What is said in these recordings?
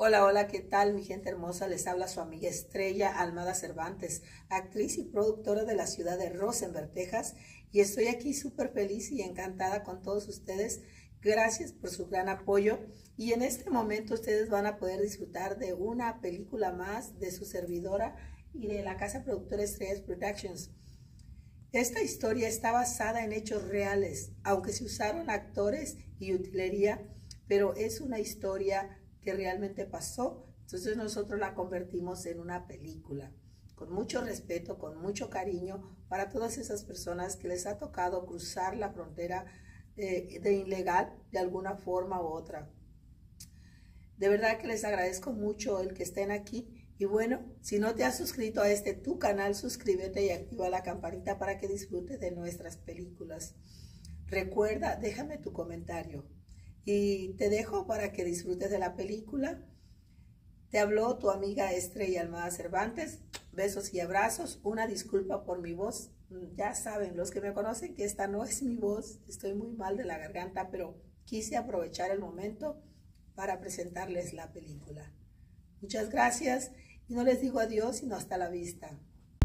Hola, hola, ¿qué tal mi gente hermosa? Les habla su amiga Estrella Almada Cervantes, actriz y productora de la ciudad de Rosenberg, Texas, y estoy aquí súper feliz y encantada con todos ustedes. Gracias por su gran apoyo y en este momento ustedes van a poder disfrutar de una película más de su servidora y de la casa productora Estrellas Productions. Esta historia está basada en hechos reales, aunque se usaron actores y utilería, pero es una historia que realmente pasó, entonces nosotros la convertimos en una película, con mucho respeto, con mucho cariño para todas esas personas que les ha tocado cruzar la frontera de ilegal de alguna forma u otra. De verdad que les agradezco mucho el que estén aquí y bueno, si no te has suscrito a tu canal, suscríbete y activa la campanita para que disfrutes de nuestras películas. Recuerda, déjame tu comentario. Y te dejo para que disfrutes de la película. Te habló tu amiga Estrella Almada Cervantes. Besos y abrazos. Una disculpa por mi voz. Ya saben, los que me conocen que esta no es mi voz. Estoy muy mal de la garganta, pero quise aprovechar el momento para presentarles la película. Muchas gracias y no les digo adiós, sino hasta la vista.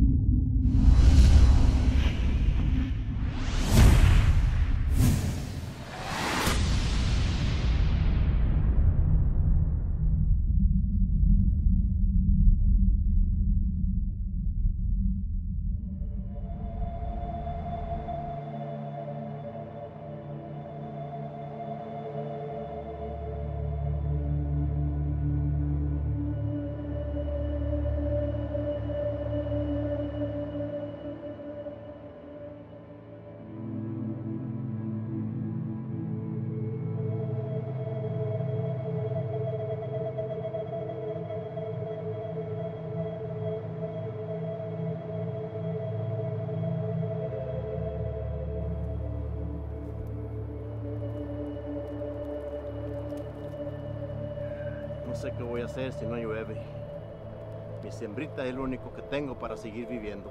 No sé qué voy a hacer si no llueve. Mi sembrita es lo único que tengo para seguir viviendo.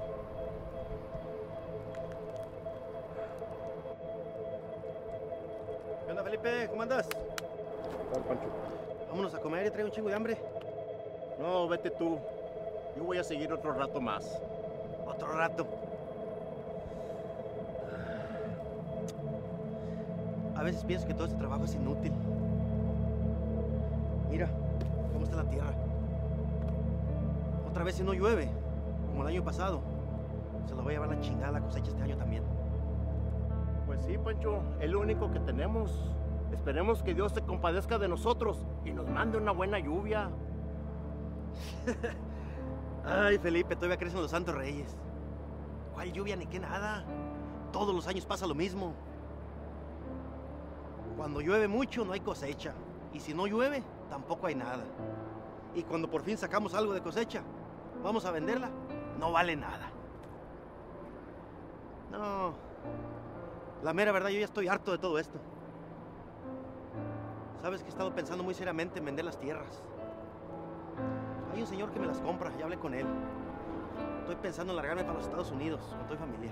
¿Qué onda, Felipe? ¿Cómo andas? ¿Qué tal, Pancho? Vámonos a comer, ya traigo un chingo de hambre. No, vete tú. Yo voy a seguir otro rato más. Otro rato. A veces pienso que todo este trabajo es inútil. Mira cómo está la tierra. Otra vez si no llueve, como el año pasado, se lo va a llevar la chingada la cosecha este año también. Pues sí, Pancho, es lo único que tenemos. Esperemos que Dios se compadezca de nosotros y nos mande una buena lluvia. Ay, Felipe, todavía crecen los santos reyes. ¿Cuál lluvia ni qué nada? Todos los años pasa lo mismo. Cuando llueve mucho no hay cosecha. Y si no llueve, tampoco hay nada. Y cuando por fin sacamos algo de cosecha, vamos a venderla, no vale nada. No, la mera verdad, yo ya estoy harto de todo esto. Sabes que he estado pensando muy seriamente en vender las tierras. Hay un señor que me las compra, ya hablé con él. Estoy pensando en largarme para los Estados Unidos, con toda mi familia.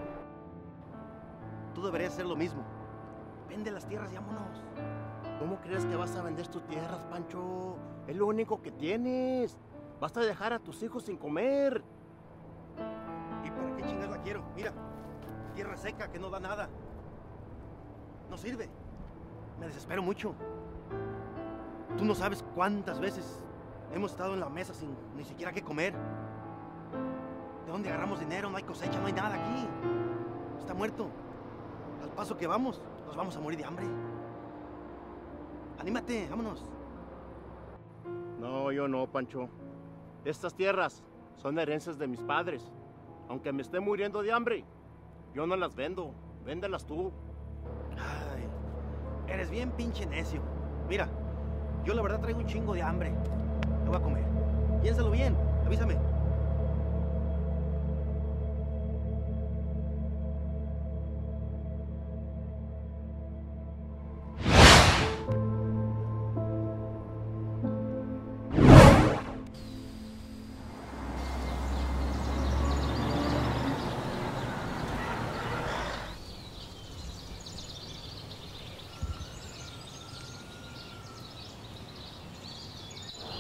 Tú deberías hacer lo mismo. Vende las tierras y vámonos. ¿Cómo crees que vas a vender tus tierras, Pancho? Es lo único que tienes. Vas a dejar a tus hijos sin comer. ¿Y para qué chingas la quiero? Mira, tierra seca que no da nada. No sirve. Me desespero mucho. Tú no sabes cuántas veces hemos estado en la mesa sin ni siquiera qué comer. ¿De dónde agarramos dinero? No hay cosecha, no hay nada aquí. Está muerto. Al paso que vamos, nos vamos a morir de hambre. Anímate, vámonos. No, yo no, Pancho. Estas tierras son herencias de mis padres. Aunque me esté muriendo de hambre, yo no las vendo. Véndelas tú. Ay, eres bien pinche necio. Mira, yo la verdad traigo un chingo de hambre. Me voy a comer. Piénsalo bien, avísame.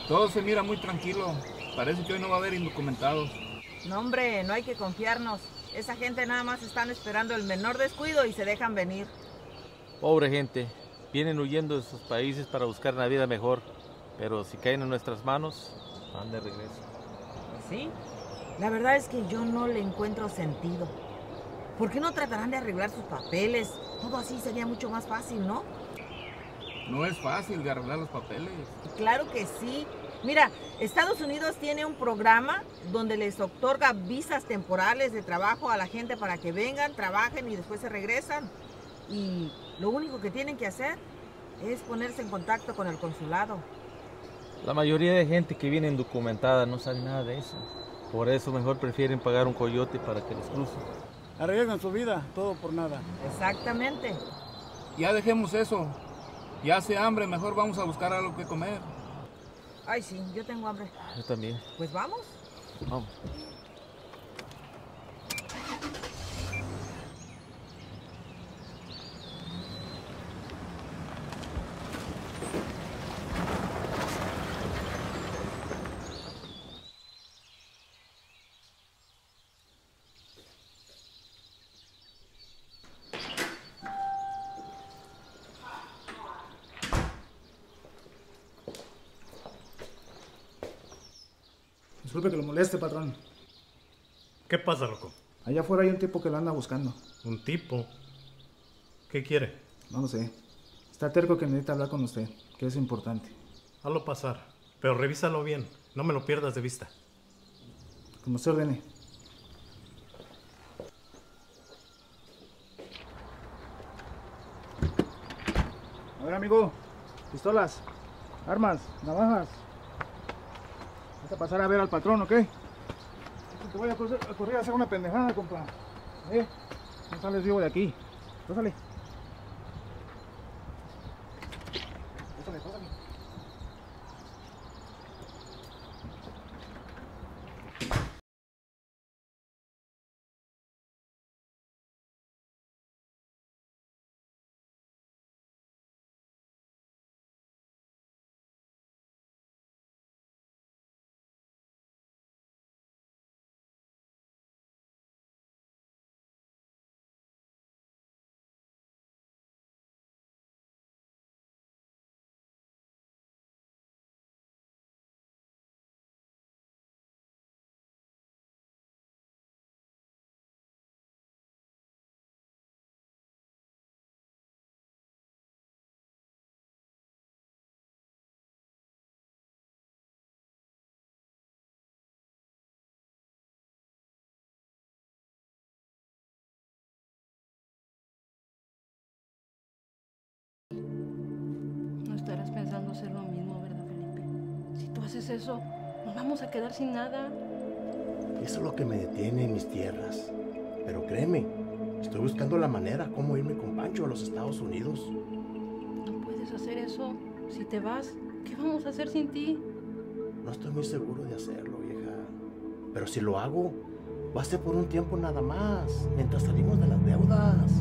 Todo se mira muy tranquilo. Parece que hoy no va a haber indocumentados. No, hombre, no hay que confiarnos. Esa gente nada más están esperando el menor descuido y se dejan venir. Pobre gente. Vienen huyendo de sus países para buscar una vida mejor. Pero si caen en nuestras manos, van de regreso. Sí, la verdad es que yo no le encuentro sentido. ¿Por qué no tratarán de arreglar sus papeles? Todo así sería mucho más fácil, ¿no? No es fácil de arreglar los papeles. Claro que sí. Mira, Estados Unidos tiene un programa donde les otorga visas temporales de trabajo a la gente para que vengan, trabajen y después se regresan. Y lo único que tienen que hacer es ponerse en contacto con el consulado. La mayoría de gente que viene indocumentada no sabe nada de eso. Por eso mejor prefieren pagar un coyote para que los cruce. Arriesgan su vida, todo por nada. Exactamente. Ya dejemos eso. Ya hace hambre, mejor vamos a buscar algo que comer. Ay, sí, yo tengo hambre. Yo también. Pues vamos. Vamos. Disculpe que lo moleste, patrón. ¿Qué pasa, loco? Allá afuera hay un tipo que lo anda buscando. ¿Un tipo? ¿Qué quiere? No lo sé. Está terco que necesita hablar con usted, que es importante. Hazlo pasar, pero revísalo bien. No me lo pierdas de vista. Como usted ordene. A ver, amigo. Pistolas, armas, navajas. Vas a pasar a ver al patrón, ¿ok? Te voy a correr a hacer una pendejada, compa. No sales vivo de aquí. Pásale. Pásale. No estarás pensando hacer lo mismo, ¿verdad, Felipe? Si tú haces eso, nos vamos a quedar sin nada. Eso es lo que me detiene en mis tierras. Pero créeme, estoy buscando la manera cómo irme con Pancho a los Estados Unidos. No puedes hacer eso. Si te vas, ¿qué vamos a hacer sin ti? No estoy muy seguro de hacerlo, vieja. Pero si lo hago, va a ser por un tiempo nada más, mientras salimos de las deudas.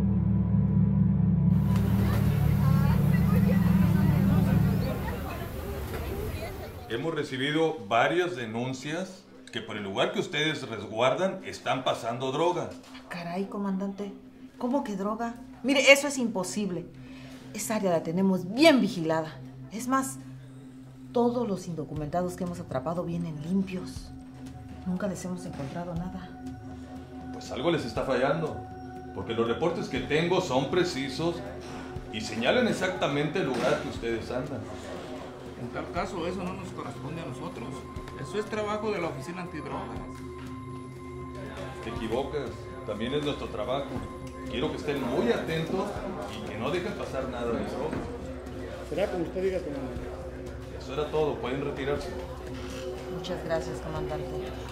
Hemos recibido varias denuncias que por el lugar que ustedes resguardan están pasando droga. Caray, comandante, ¿cómo que droga? Mire, eso es imposible. Esa área la tenemos bien vigilada. Es más, todos los indocumentados que hemos atrapado vienen limpios. Nunca les hemos encontrado nada. Pues algo les está fallando, porque los reportes que tengo son precisos y señalan exactamente el lugar que ustedes andan. En tal caso, eso no nos corresponde a nosotros. Eso es trabajo de la Oficina Antidrogas. Te equivocas, también es nuestro trabajo. Quiero que estén muy atentos y que no dejen pasar nada de droga. Será como usted diga, comandante. Eso era todo, pueden retirarse. Muchas gracias, comandante.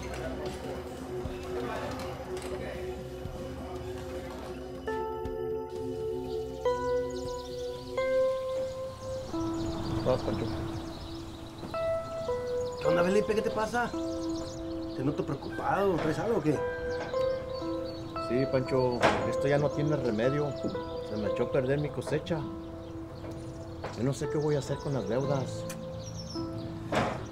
Vamos, Pancho. ¿Qué onda, Felipe? ¿Qué te pasa? Te noto preocupado. ¿Traes algo o qué? Sí, Pancho, esto ya no tiene remedio. Se me echó a perder mi cosecha. Yo no sé qué voy a hacer con las deudas.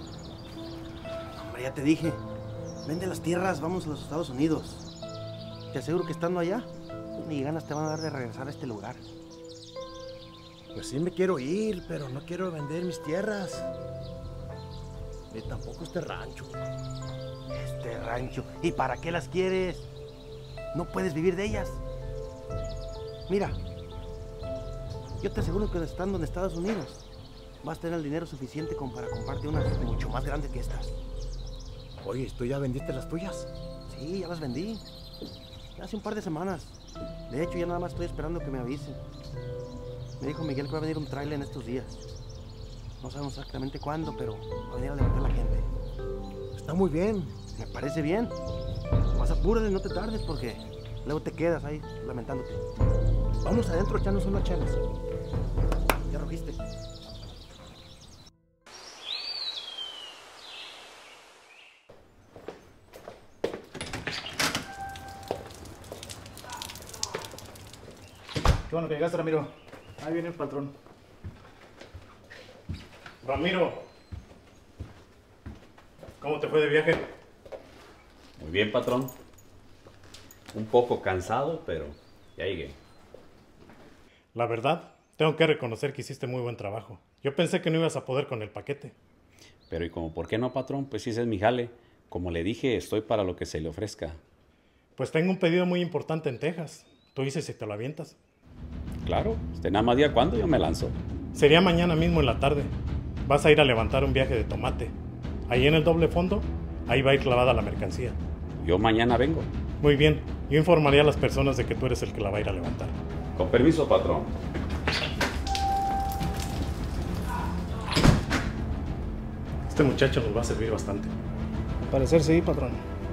ya te dije. Vende las tierras, vamos a los Estados Unidos. Te aseguro que estando allá, ni ganas te van a dar de regresar a este lugar. Pues sí me quiero ir, pero no quiero vender mis tierras. Ni tampoco este rancho. Este rancho. ¿Y para qué las quieres? No puedes vivir de ellas. Mira, yo te aseguro que estando en Estados Unidos vas a tener el dinero suficiente como para comprarte una mucho más grande que estas. Oye, ¿tú ya vendiste las tuyas? Sí, ya las vendí. Hace un par de semanas. De hecho, ya nada más estoy esperando que me avisen. Me dijo Miguel que va a venir un tráiler en estos días. No sabemos exactamente cuándo, pero va a venir a levantar la gente. Está muy bien. Me parece bien. Más apúrate, no te tardes porque luego te quedas ahí lamentándote. Vamos adentro a echarnos unas chelas. Ya rojiste. Qué bueno que llegaste, Ramiro. Ahí viene el patrón. Ramiro, ¿cómo te fue de viaje? Muy bien, patrón. Un poco cansado, pero ya llegué. La verdad, tengo que reconocer que hiciste muy buen trabajo. Yo pensé que no ibas a poder con el paquete. Pero ¿y como por qué no, patrón? Pues sí, ese es mi jale. Como le dije, estoy para lo que se le ofrezca. Pues tengo un pedido muy importante en Texas. Tú dices si te lo avientas. Claro, usted nada más diga cuándo, yo me lanzo. Sería mañana mismo en la tarde. Vas a ir a levantar un viaje de tomate. Ahí en el doble fondo, ahí va a ir clavada la mercancía. Yo mañana vengo. Muy bien, yo informaré a las personas de que tú eres el que la va a ir a levantar. Con permiso, patrón. Este muchacho nos va a servir bastante. Al parecer sí, patrón.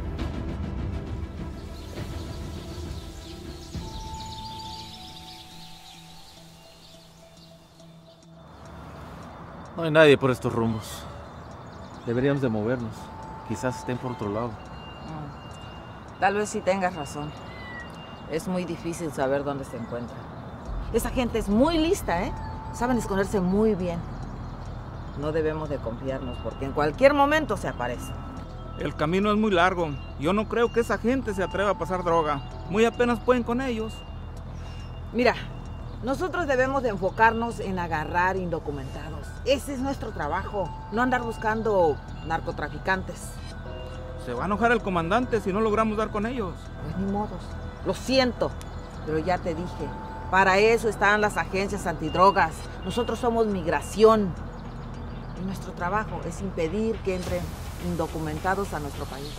No hay nadie por estos rumbos. Deberíamos de movernos. Quizás estén por otro lado. Tal vez sí tengas razón. Es muy difícil saber dónde se encuentra. Esa gente es muy lista, ¿eh? Saben esconderse muy bien. No debemos de confiarnos porque en cualquier momento se aparecen. El camino es muy largo. Yo no creo que esa gente se atreva a pasar droga. Muy apenas pueden con ellos. Mira, nosotros debemos de enfocarnos en agarrar indocumentados. Ese es nuestro trabajo, no andar buscando narcotraficantes. Se va a enojar el comandante si no logramos dar con ellos. Pues ni modos, lo siento, pero ya te dije, para eso están las agencias antidrogas. Nosotros somos migración y nuestro trabajo es impedir que entren indocumentados a nuestro país.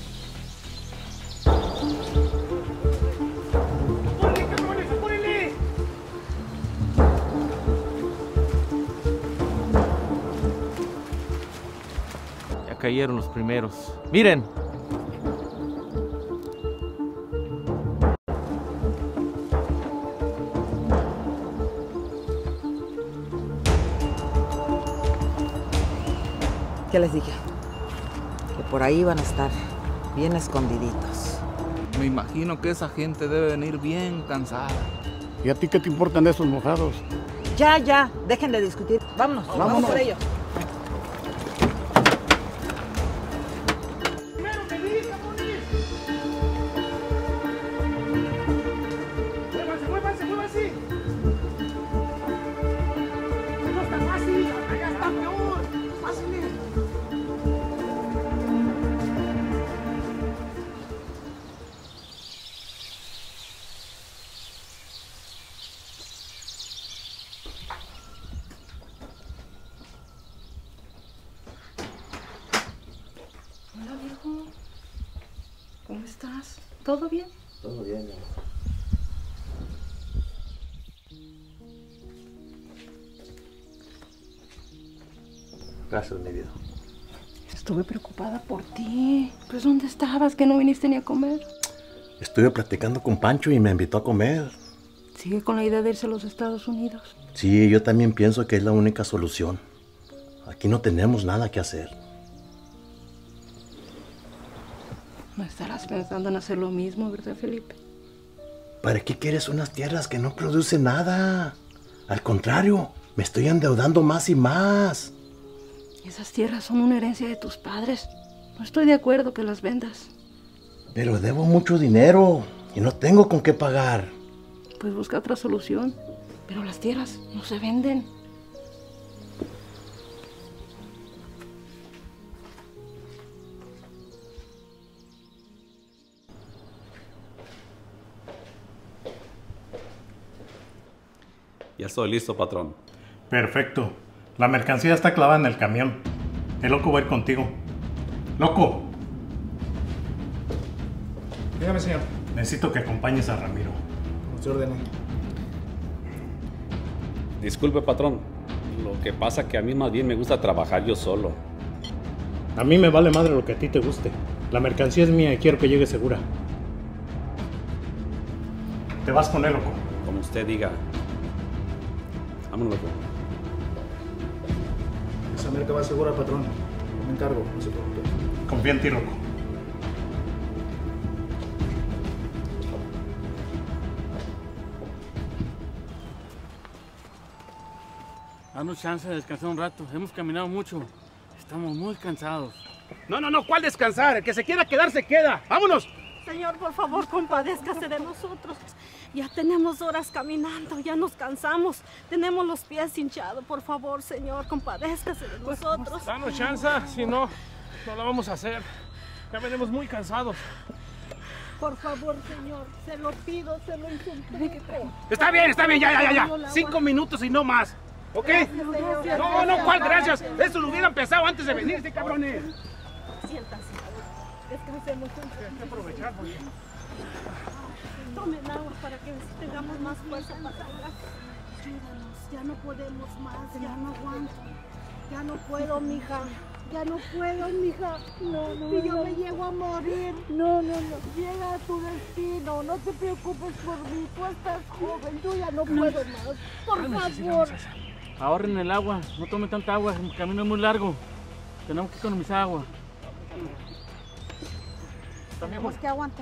Ya cayeron los primeros. ¡Miren! ¿Qué les dije? Que por ahí van a estar bien escondiditos. Me imagino que esa gente debe venir bien cansada. ¿Y a ti qué te importan de esos mojados? Ya, dejen de discutir. Vámonos, vamos por ellos. ¡Muévanse! No está fácil, allá está peor. Fácil. Hola, viejo. ¿Cómo estás? ¿Todo bien? Todo bien, mi amor. Gracias, mi vida. Estuve preocupada por ti. Pues, ¿dónde estabas? Que no viniste ni a comer. Estuve platicando con Pancho y me invitó a comer. Sigue con la idea de irse a los Estados Unidos. Sí, yo también pienso que es la única solución. Aquí no tenemos nada que hacer. No estarás pensando en hacer lo mismo, ¿verdad, Felipe? ¿Para qué quieres unas tierras que no producen nada? Al contrario, me estoy endeudando más y más. Esas tierras son una herencia de tus padres. No estoy de acuerdo que las vendas. Pero debo mucho dinero y no tengo con qué pagar. Pues busca otra solución. Pero las tierras no se venden. Ya estoy listo, patrón. Perfecto. La mercancía está clavada en el camión. El loco va a ir contigo. ¡Loco! Dígame, señor. Necesito que acompañes a Ramiro. Como se ordena. Disculpe, patrón. Lo que pasa es que a mí más bien me gusta trabajar yo solo. A mí me vale madre lo que a ti te guste. La mercancía es mía y quiero que llegue segura. Te vas con él, loco. Como usted diga. Vámonos, loco. Esa merca va segura, patrón. Me encargo, no se preocupe. Confía en ti, loco. Danos chance de descansar un rato. Hemos caminado mucho. Estamos muy cansados. No, ¿cuál descansar? El que se quiera quedar, se queda. ¡Vámonos! Señor, por favor, compadézcase de nosotros. Ya tenemos horas caminando, ya nos cansamos. Tenemos los pies hinchados. Por favor, señor, compadézcase de nosotros. Danos chance, si no, no lo vamos a hacer. Ya venimos muy cansados. Por favor, señor, se lo pido, se lo suplico. Está bien, ya. 5 minutos y no más. ¿Ok? No, ¿cuál gracias? Eso lo hubieran pensado antes de venirse, cabrones. Siéntase. Descansemos juntos. Hay que aprovechar, porque... Tomen agua para que tengamos más fuerza para trabajar. Ayúdanos, ya no podemos más, ya no aguanto. Ya no puedo, mija. Ya no puedo, mija. No. Si yo me llego a morir. No. Llega a tu destino. No te preocupes por mí. Tú estás joven. Yo ya no puedo más. Por favor. Ahorren el agua. No tomen tanta agua. El camino es muy largo. Tenemos que economizar agua. Tenemos que aguantar.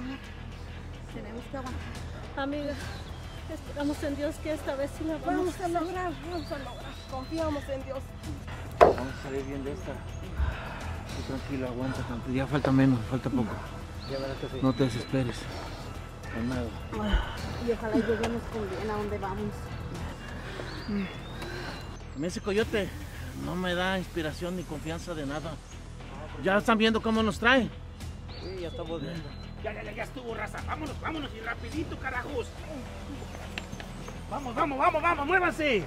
Amiga, esperamos en Dios que esta vez sí la vamos a lograr. Confiamos en Dios. Vamos a salir bien de esta. Tú tranquilo, aguanta tanto. Ya falta menos, falta poco. No te desesperes. No nada. Y ojalá lleguemos con bien a donde vamos. Ese coyote no me da inspiración ni confianza de nada. Ya están viendo cómo nos trae. Sí, ya estamos viendo. Ya estuvo, raza. Vámonos y rapidito, carajos. Vamos, muévanse.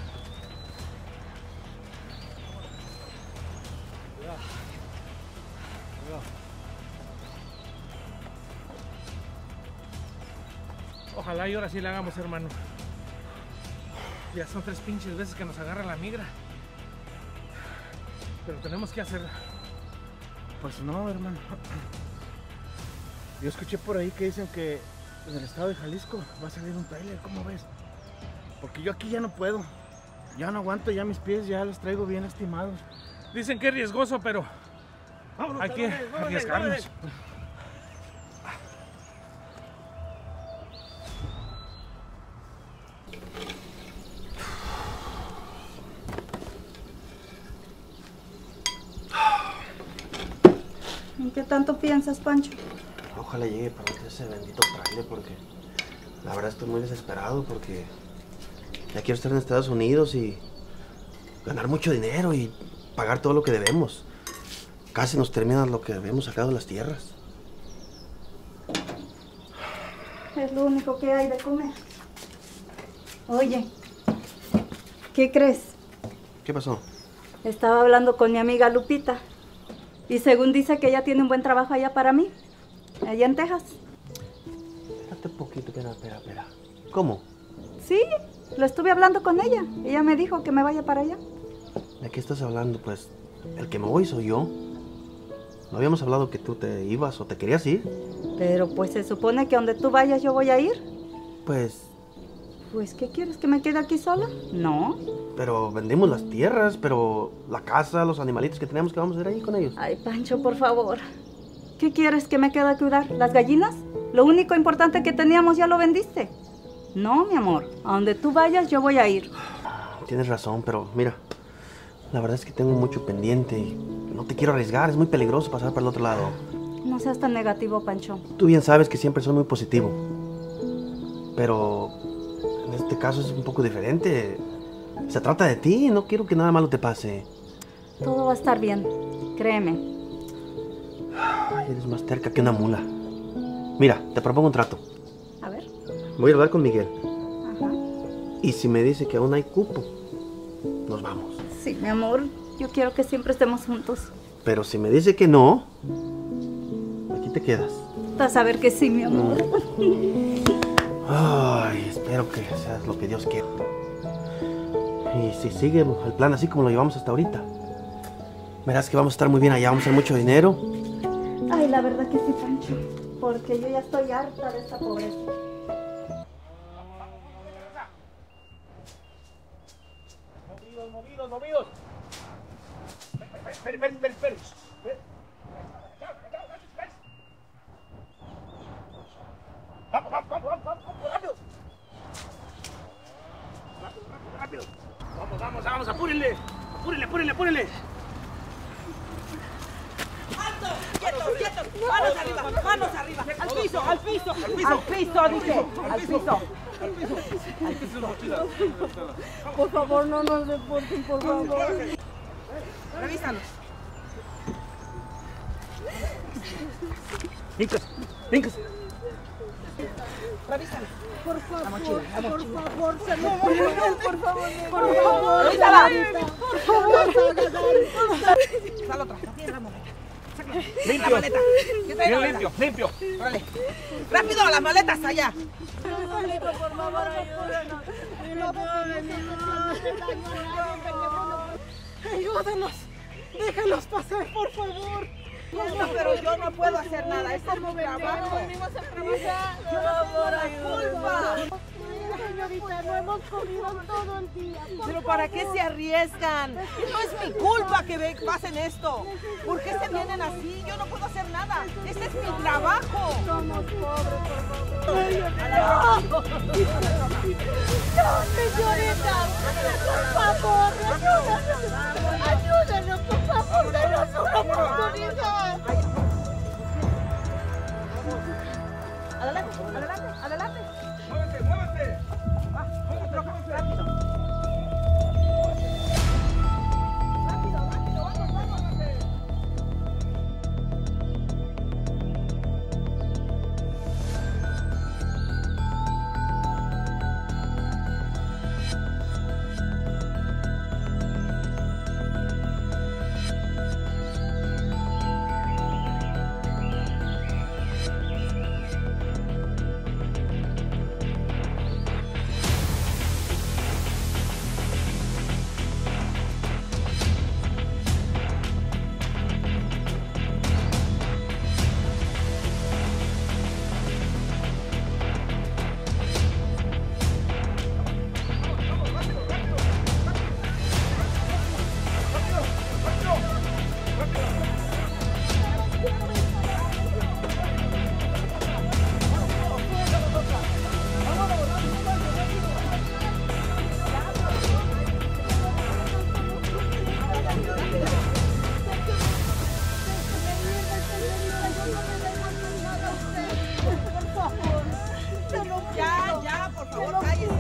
Ojalá y ahora sí la hagamos, hermano. Ya son 3 pinches veces que nos agarra la migra. Pero tenemos que hacerla. Pues no, hermano. Yo escuché por ahí que dicen que en el estado de Jalisco va a salir un tráiler, ¿cómo ves? Porque yo aquí ya no puedo. Ya no aguanto, ya mis pies ya los traigo bien lastimados. Dicen que es riesgoso, pero vámonos, hay que arriesgarnos. ¿En qué tanto piensas, Pancho? Ojalá llegue pronto ese bendito trailer, porque la verdad estoy muy desesperado, porque ya quiero estar en Estados Unidos y ganar mucho dinero y pagar todo lo que debemos. Casi nos termina lo que habíamos sacado de las tierras. Es lo único que hay de comer. Oye, ¿qué crees? ¿Qué pasó? Estaba hablando con mi amiga Lupita. Y según dice que ella tiene un buen trabajo allá para mí, allá en Texas. Espérate un poquito, espera. ¿Cómo? Sí, lo estuve hablando con ella. Ella me dijo que me vaya para allá. ¿De qué estás hablando? Pues, el que me voy soy yo. ¿No habíamos hablado que tú te ibas o te querías ir? Pero pues se supone que donde tú vayas yo voy a ir. Pues, ¿qué quieres? ¿Que me quede aquí sola? No. Pero vendimos las tierras, pero la casa, los animalitos que teníamos, que vamos a ir ahí con ellos. Ay, Pancho, por favor. ¿Qué quieres que me quede a cuidar? ¿Las gallinas? Lo único importante que teníamos ya lo vendiste. No, mi amor. A donde tú vayas yo voy a ir. Tienes razón, pero mira, La verdad es que tengo mucho pendiente y no te quiero arriesgar. Es muy peligroso pasar por el otro lado. No seas tan negativo, Pancho. Tú bien sabes que siempre soy muy positivo. Pero en este caso es un poco diferente. Se trata de ti, no quiero que nada malo te pase. Todo va a estar bien, créeme. Ay, eres más terca que una mula. Mira, te propongo un trato. A ver. Voy a hablar con Miguel. Ajá. Y si me dice que aún hay cupo, nos vamos. Sí, mi amor, yo quiero que siempre estemos juntos. Pero si me dice que no, aquí te quedas. Vas a ver que sí, mi amor. Ay, espero que seas lo que Dios quiera. Y si sigue el plan así como lo llevamos hasta ahorita, verás que vamos a estar muy bien allá, vamos a hacer mucho dinero. Ay, la verdad que sí, Pancho. Porque yo ya estoy harta de esta pobreza. Movidos. Espera. Vamos, rápido. Vamos, apúrenle. ¡Alto! ¡Quietos! ¡Manos arriba! ¡Al piso! Dice. ¡Al piso! Por favor, no nos deporten, por favor. Revísalos. Brincas. Revísalos. Por favor, La mochila. se lo pido, por favor. Revísala. Por favor. Sal otra. Tienes la maleta. Limpio. La maleta. Bien limpio. Órale. ¡Rápido! ¡Las maletas allá! Por favor, ayúdanos. Ayúdanos. Déjalos pasar, por favor. Pero yo no puedo hacer nada. Este es mi trabajo. Venimos a trabajar. Por favor, ayúdanos. Señorita, no hemos comido todo el día. ¿Pero para qué se arriesgan? No es mi culpa que pasen esto. ¿Por qué se vienen así? Yo no puedo hacer nada. Este es mi trabajo. Somos pobres, por favor. No, señorita. Por favor, ayúdanos, por favor. Denos una oportunidad. Adelante. ¡Muévete! Rápido. Ya, por favor, cállese.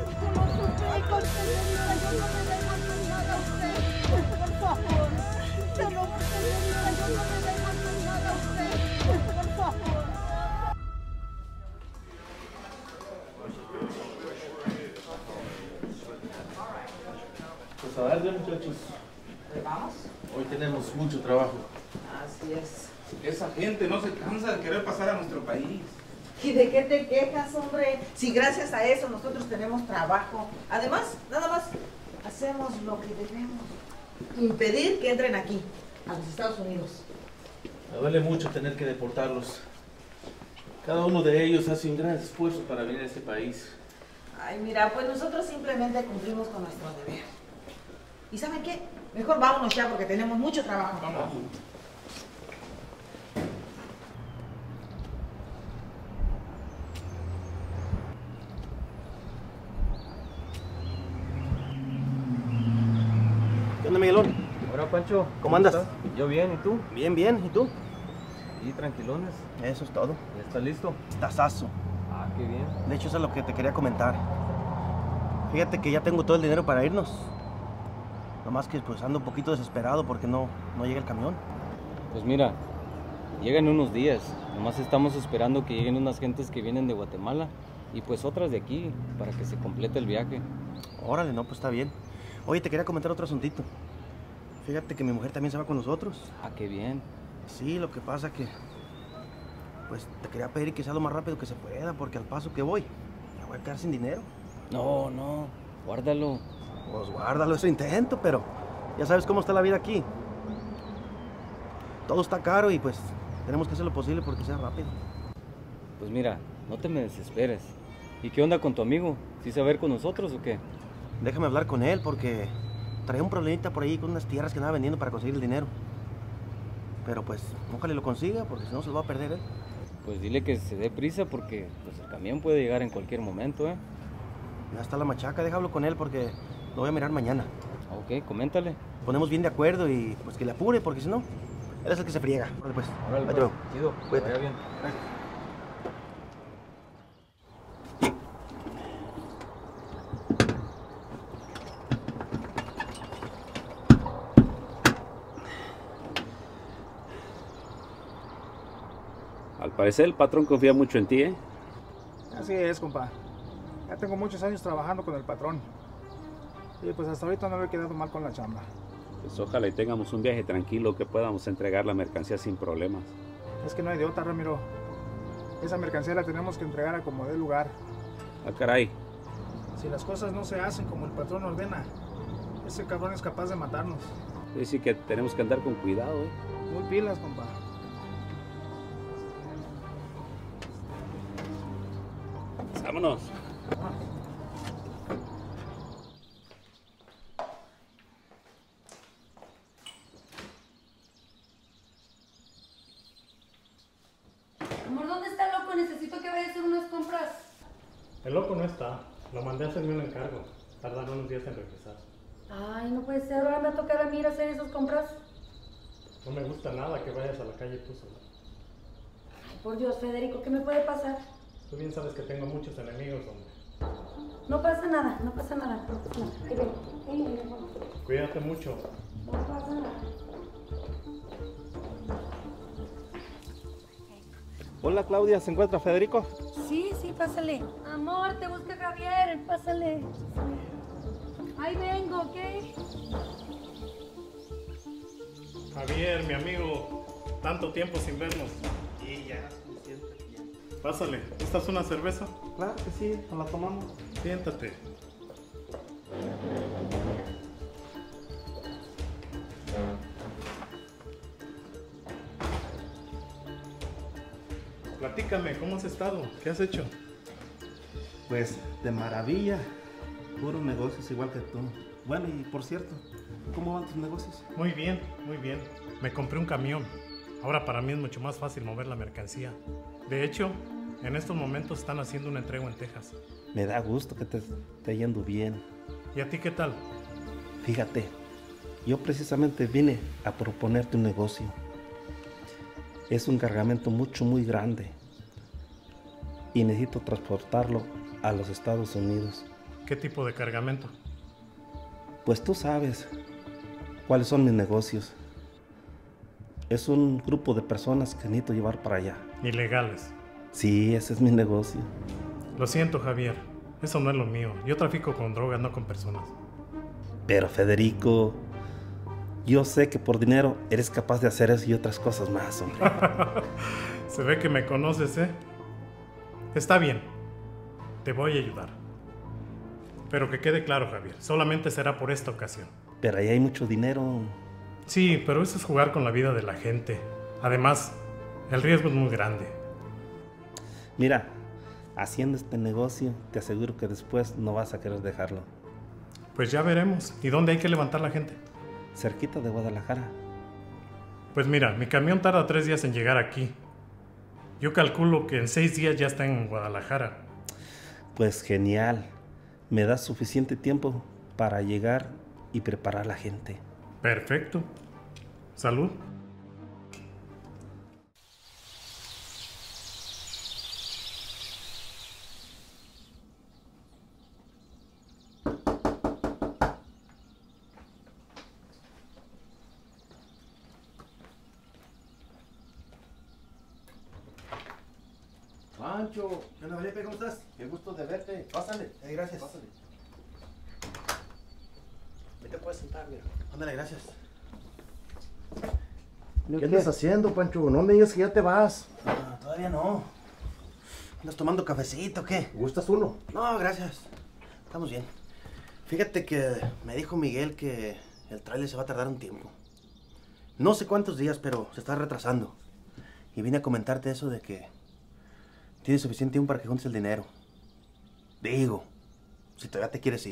Pues a darle, muchachos. ¿Vamos? Hoy tenemos mucho trabajo. Así es. Esa gente no se cansa de querer pasar a nuestro país. ¿Y de qué te quejas, hombre? Si gracias a eso nosotros tenemos trabajo. Además, nada más hacemos lo que debemos. Impedir que entren aquí, a los Estados Unidos. Me duele mucho tener que deportarlos. Cada uno de ellos hace un gran esfuerzo para venir a este país. Ay, mira, pues nosotros simplemente cumplimos con nuestro deber. ¿Y saben qué? Mejor vámonos ya porque tenemos mucho trabajo. Vamos. ¿Qué onda, Miguelón? Hola, Pancho. ¿Cómo andas? estás? Yo bien, ¿y tú? Bien, bien. ¿Y tú? Y tranquilones. Eso es todo. ¿Ya estás listo? Tazazo. Ah, qué bien. De hecho, eso es lo que te quería comentar. Fíjate que ya tengo todo el dinero para irnos. Nomás que pues ando un poquito desesperado porque no llega el camión. Pues mira, llegan unos días. Nomás estamos esperando que lleguen unas gentes que vienen de Guatemala y pues otras de aquí para que se complete el viaje. Órale, no, pues está bien. Oye, te quería comentar otro asuntito. Fíjate que mi mujer también se va con nosotros. Ah, qué bien. Sí, lo que pasa que... Pues te quería pedir que sea lo más rápido que se pueda, porque al paso que voy, me voy a quedar sin dinero. No, guárdalo. Pues guárdalo, eso intento, pero ya sabes cómo está la vida aquí. Todo está caro y pues tenemos que hacer lo posible porque sea rápido. Pues mira, no te me desesperes. ¿Y qué onda con tu amigo? ¿Sí se va a ver con nosotros o qué? Déjame hablar con él porque traía un problemita por ahí con unas tierras que andaba vendiendo para conseguir el dinero. Pero pues, ojalá lo consiga porque si no se lo va a perder él. Pues dile que se dé prisa porque pues, el camión puede llegar en cualquier momento, ¿eh? Ya está la machaca, déjalo con él porque lo voy a mirar mañana. Ok, coméntale. Ponemos bien de acuerdo y pues que le apure porque si no, él es el que se friega. Órale pues. Órale, Ahí te veo. chido, Cuídate. vaya bien. Al parecer el patrón confía mucho en ti, ¿eh? Así es, compa. Ya tengo muchos años trabajando con el patrón. Y pues hasta ahorita no me he quedado mal con la chamba. Pues ojalá y tengamos un viaje tranquilo, que podamos entregar la mercancía sin problemas. Es que no hay de otra, Ramiro. Esa mercancía la tenemos que entregar a como dé lugar. Ah, caray. Si las cosas no se hacen como el patrón ordena, ese cabrón es capaz de matarnos. Sí que tenemos que andar con cuidado, ¿eh? Muy pilas, compa. Vámonos. Amor, ¿dónde está el loco? Necesito que vaya a hacer unas compras. El loco no está. Lo mandé a hacerme un encargo. Tardan unos días en regresar. Ay, no puede ser. Ahora me va a tocar a mí ir a hacer esas compras. No me gusta nada que vayas a la calle tú sola. Ay, por Dios, Federico, ¿qué me puede pasar? Tú bien sabes que tengo muchos enemigos, hombre. No pasa nada, no pasa nada. Ahí ven, mi amor. Cuídate mucho. No pasa nada. Hola Claudia, ¿se encuentra Federico? Sí, pásale. Amor, te busca Javier, pásale. Ahí vengo, ¿ok? Javier, mi amigo, tanto tiempo sin vernos. Sí, ya. Pásale, ¿estás una cerveza? Claro que sí, nos la tomamos. Siéntate. Platícame, ¿cómo has estado? ¿Qué has hecho? Pues de maravilla, puros negocios igual que tú. Bueno, y por cierto, ¿cómo van tus negocios? Muy bien, muy bien. Me compré un camión. Ahora para mí es mucho más fácil mover la mercancía. De hecho, en estos momentos están haciendo una entrega en Texas. Me da gusto que te esté yendo bien. ¿Y a ti qué tal? Fíjate, yo precisamente vine a proponerte un negocio. Es un cargamento muy grande y necesito transportarlo a los Estados Unidos. ¿Qué tipo de cargamento? Pues tú sabes cuáles son mis negocios. Es un grupo de personas que necesito llevar para allá. Ilegales. Sí, ese es mi negocio. Lo siento, Javier. Eso no es lo mío. Yo trafico con drogas, no con personas. Pero Federico, yo sé que por dinero eres capaz de hacer eso y otras cosas más, hombre. Se ve que me conoces, ¿eh? Está bien. Te voy a ayudar. Pero que quede claro, Javier, solamente será por esta ocasión. Pero ahí hay mucho dinero. Sí, pero eso es jugar con la vida de la gente. Además, el riesgo es muy grande. Mira, haciendo este negocio, te aseguro que después no vas a querer dejarlo. Pues ya veremos. ¿Y dónde hay que levantar la gente? Cerquita de Guadalajara. Pues mira, mi camión tarda 3 días en llegar aquí. Yo calculo que en 6 días ya está en Guadalajara. Pues genial. Me das suficiente tiempo para llegar y preparar a la gente. Perfecto. Salud. Pancho, ¿qué onda, Felipe? ¿Cómo estás? Qué gusto de verte. Pásale. Gracias. Pásale. Ahí te puedes sentar, mira. Ándale, gracias. ¿Qué andas haciendo, Pancho? No me digas que ya te vas. Ah, todavía no. ¿Andas tomando cafecito o qué? ¿Gustas uno? No, gracias. Estamos bien. Fíjate que me dijo Miguel que el tráiler se va a tardar un tiempo. No sé cuántos días, pero se está retrasando. Y vine a comentarte eso de que tienes suficiente tiempo para que juntes el dinero. Digo, si todavía te quieres ir.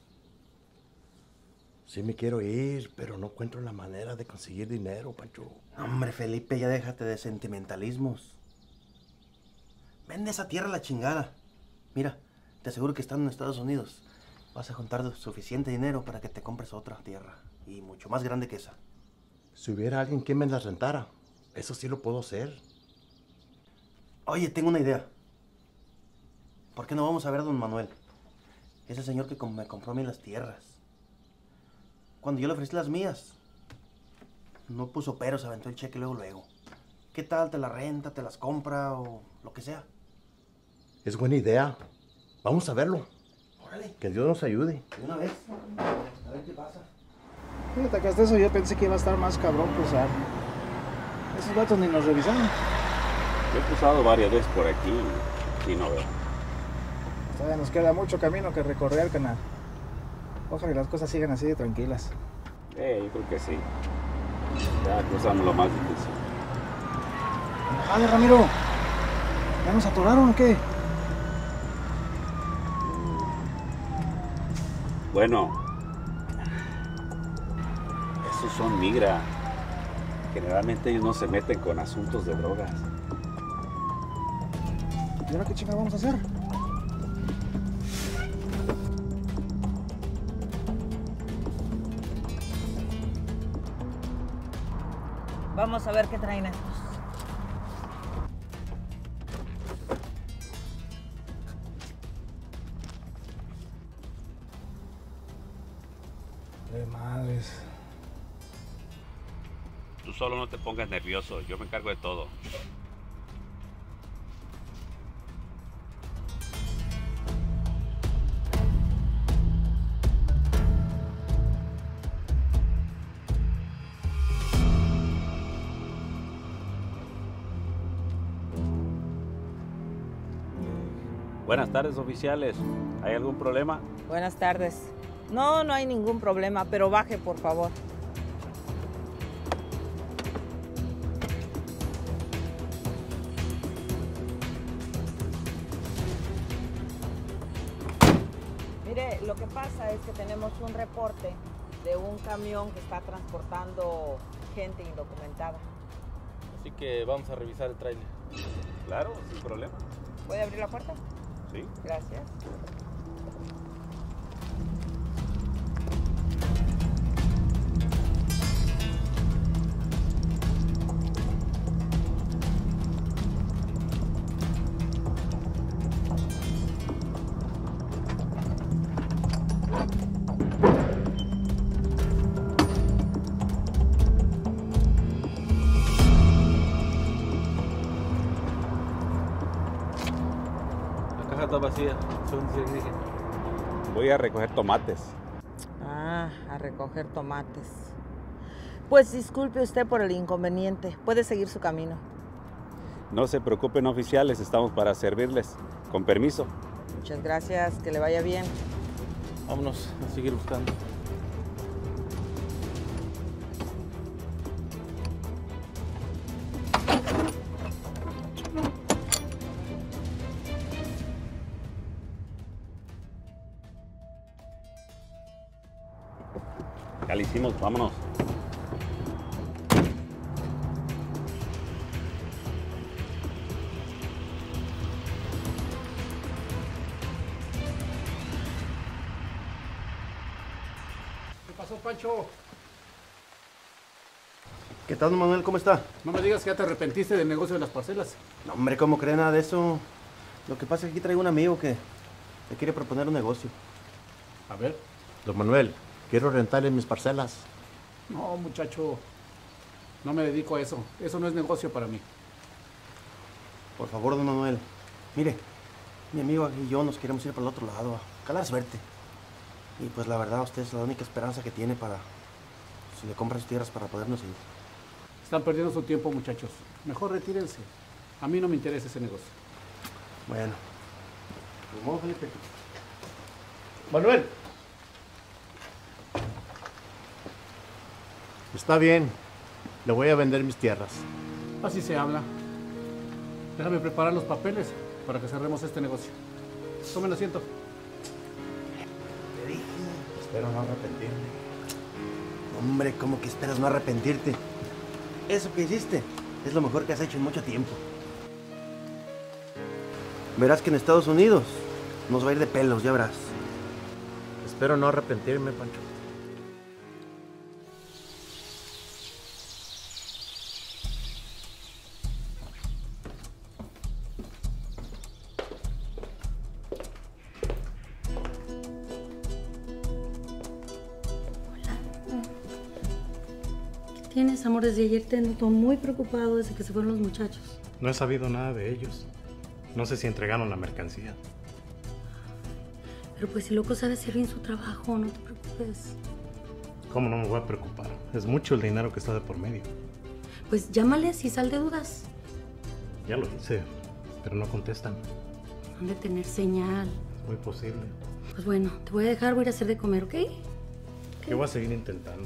Sí me quiero ir, pero no encuentro la manera de conseguir dinero, Pancho. Hombre, Felipe, ya déjate de sentimentalismos. Vende esa tierra a la chingada. Mira, te aseguro que estando en Estados Unidos vas a juntar suficiente dinero para que te compres otra tierra. Y mucho más grande que esa. Si hubiera alguien que me las rentara, eso sí lo puedo hacer. Oye, tengo una idea. ¿Por qué no vamos a ver a don Manuel? Ese señor que me compró a mí las tierras. Cuando yo le ofrecí las mías, no puso peros, aventó el cheque luego. ¿Qué tal? ¿Te la renta, te las compra o lo que sea? Es buena idea. Vamos a verlo. Órale. Que Dios nos ayude. De una vez. A ver qué pasa. Fíjate que hasta eso yo pensé que iba a estar más cabrón cruzar. Esos vatos ni nos revisaron. Yo he cruzado varias veces por aquí y no veo. Todavía nos queda mucho camino que recorrer al canal. Ojalá y las cosas sigan así de tranquilas. Yo creo que sí. Ya cruzamos lo más difícil. Vale, Ramiro. ¿Ya nos atoraron o qué? Bueno, esos son migra. Generalmente ellos no se meten con asuntos de drogas. ¿Y ahora qué chingada vamos a hacer? Vamos a ver qué traen estos. ¡Qué madres! Tú solo no te pongas nervioso, yo me encargo de todo. Buenas tardes, oficiales. ¿Hay algún problema? Buenas tardes. No, no hay ningún problema, pero baje, por favor. Mire, lo que pasa es que tenemos un reporte de un camión que está transportando gente indocumentada. Así que vamos a revisar el tráiler. Claro, sin problema. ¿Puede abrir la puerta? Sí. Gracias. Está vacía. Voy a recoger tomates. Ah, a recoger tomates. Pues disculpe usted por el inconveniente. Puede seguir su camino. No se preocupen, oficiales, estamos para servirles. Con permiso. Muchas gracias, que le vaya bien. Vámonos a seguir buscando. Ya lo hicimos, vámonos. ¿Qué pasó, Pancho? ¿Qué tal, don Manuel? ¿Cómo está? No me digas que ya te arrepentiste del negocio de las parcelas. No, hombre, ¿cómo cree nada de eso? Lo que pasa es que aquí traigo un amigo que le quiere proponer un negocio. A ver. Don Manuel, quiero rentarle mis parcelas. No, muchacho. No me dedico a eso. Eso no es negocio para mí. Por favor, don Manuel. Mire, mi amigo y yo nos queremos ir para el otro lado, a calar suerte. Y pues la verdad, usted es la única esperanza que tiene para... si le compra sus tierras para podernos ir. Están perdiendo su tiempo, muchachos. Mejor retírense. A mí no me interesa ese negocio. Bueno. Pues vamos, Felipe. Manuel. Está bien. Le voy a vender mis tierras. Así se habla. Déjame preparar los papeles para que cerremos este negocio. Tomen asiento. Te dije. Espero no arrepentirme. Hombre, ¿cómo que esperas no arrepentirte? Eso que hiciste es lo mejor que has hecho en mucho tiempo. Verás que en Estados Unidos nos va a ir de pelos, ya verás. Espero no arrepentirme, Pancho. ¿Tienes, amor? Desde ayer te noto muy preocupado desde que se fueron los muchachos. No he sabido nada de ellos. No sé si entregaron la mercancía. Pero pues si loco sabe hacer bien su trabajo, no te preocupes. ¿Cómo no me voy a preocupar? Es mucho el dinero que está de por medio. Pues llámales y sal de dudas. Ya lo hice, pero no contestan. Han de tener señal. Muy posible. Pues bueno, te voy a dejar, voy a ir a hacer de comer, ¿ok? Yo voy a seguir intentando.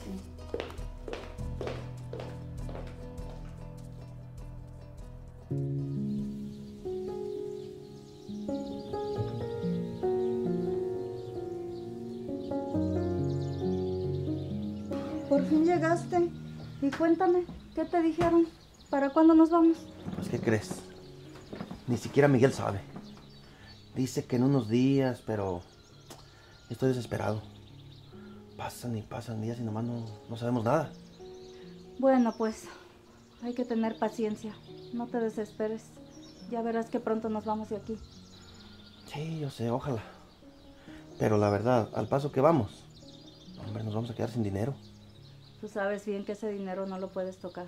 Por fin llegaste. Y cuéntame, ¿qué te dijeron? ¿Para cuándo nos vamos? Pues, ¿qué crees? Ni siquiera Miguel sabe. Dice que en unos días, pero estoy desesperado. Pasan y pasan días y nomás no sabemos nada. Bueno, pues hay que tener paciencia. No te desesperes. Ya verás que pronto nos vamos de aquí. Sí, yo sé, ojalá. Pero la verdad, al paso que vamos, hombre, nos vamos a quedar sin dinero. Tú sabes bien que ese dinero no lo puedes tocar.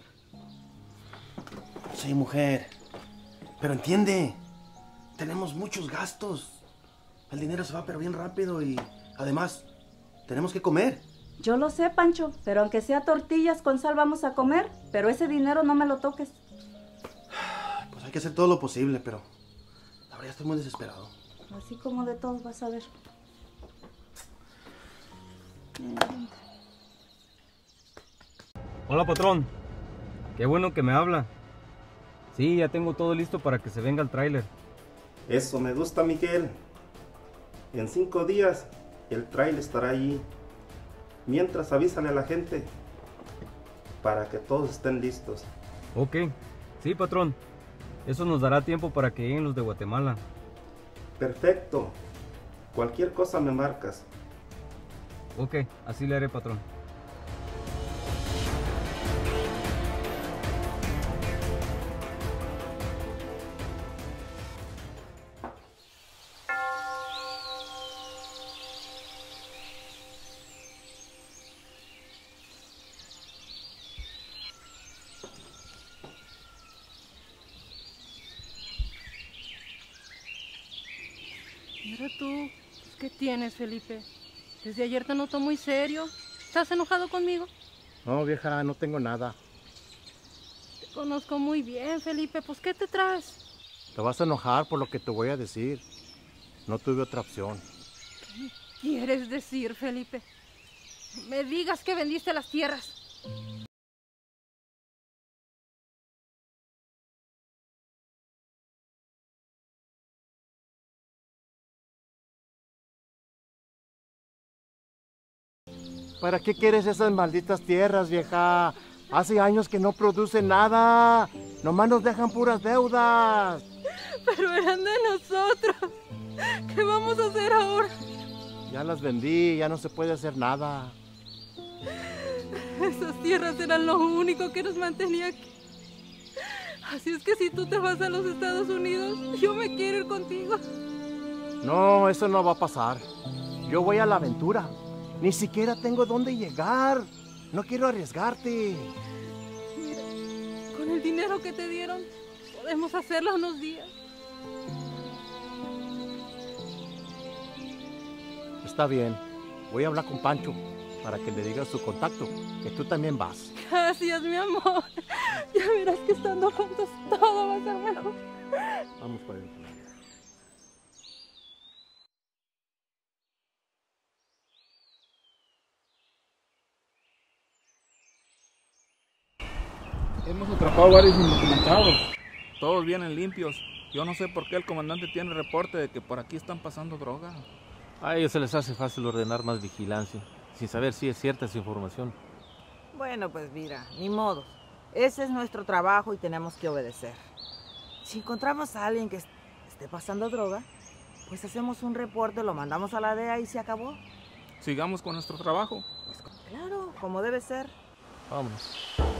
Sí, mujer. Pero entiende, tenemos muchos gastos. El dinero se va pero bien rápido y además tenemos que comer. Yo lo sé, Pancho, pero aunque sea tortillas con sal vamos a comer, pero ese dinero no me lo toques. Pues hay que hacer todo lo posible, pero la verdad estoy muy desesperado. Así como de todos vas a ver. Hola, patrón. Qué bueno que me habla. Sí, ya tengo todo listo para que se venga el tráiler. Eso me gusta, Miguel. En 5 días el tráiler estará allí. Mientras avísale a la gente para que todos estén listos. Ok. Sí, patrón. Eso nos dará tiempo para que lleguen los de Guatemala. Perfecto. Cualquier cosa me marcas. Ok, así le haré, patrón. Mira tú, ¿qué tienes, Felipe? Desde ayer te noto muy serio. ¿Estás enojado conmigo? No, vieja, no tengo nada. Te conozco muy bien, Felipe. Pues, ¿qué te traes? Te vas a enojar por lo que te voy a decir. No tuve otra opción. ¿Qué quieres decir, Felipe? Me digas que vendiste las tierras. ¿Para qué quieres esas malditas tierras, vieja? Hace años que no producen nada. Nomás nos dejan puras deudas. Pero eran de nosotros. ¿Qué vamos a hacer ahora? Ya las vendí, ya no se puede hacer nada. Esas tierras eran lo único que nos mantenía aquí. Así es que si tú te vas a los Estados Unidos, yo me quiero ir contigo. No, eso no va a pasar. Yo voy a la aventura. Ni siquiera tengo dónde llegar. No quiero arriesgarte. Mira, con el dinero que te dieron, podemos hacerlo unos días. Está bien. Voy a hablar con Pancho para que le digas su contacto, que tú también vas. Gracias, mi amor. Ya verás que estando juntos todo va a ser mejor. Vamos para adentro. Hemos atrapado varios indocumentados. Todos vienen limpios. Yo no sé por qué el comandante tiene reporte de que por aquí están pasando droga. A ellos se les hace fácil ordenar más vigilancia, sin saber si es cierta esa información. Bueno, pues mira, ni modo. Ese es nuestro trabajo y tenemos que obedecer. Si encontramos a alguien que esté pasando droga, pues hacemos un reporte, lo mandamos a la DEA y se acabó. Sigamos con nuestro trabajo. Pues claro, como debe ser. Vámonos.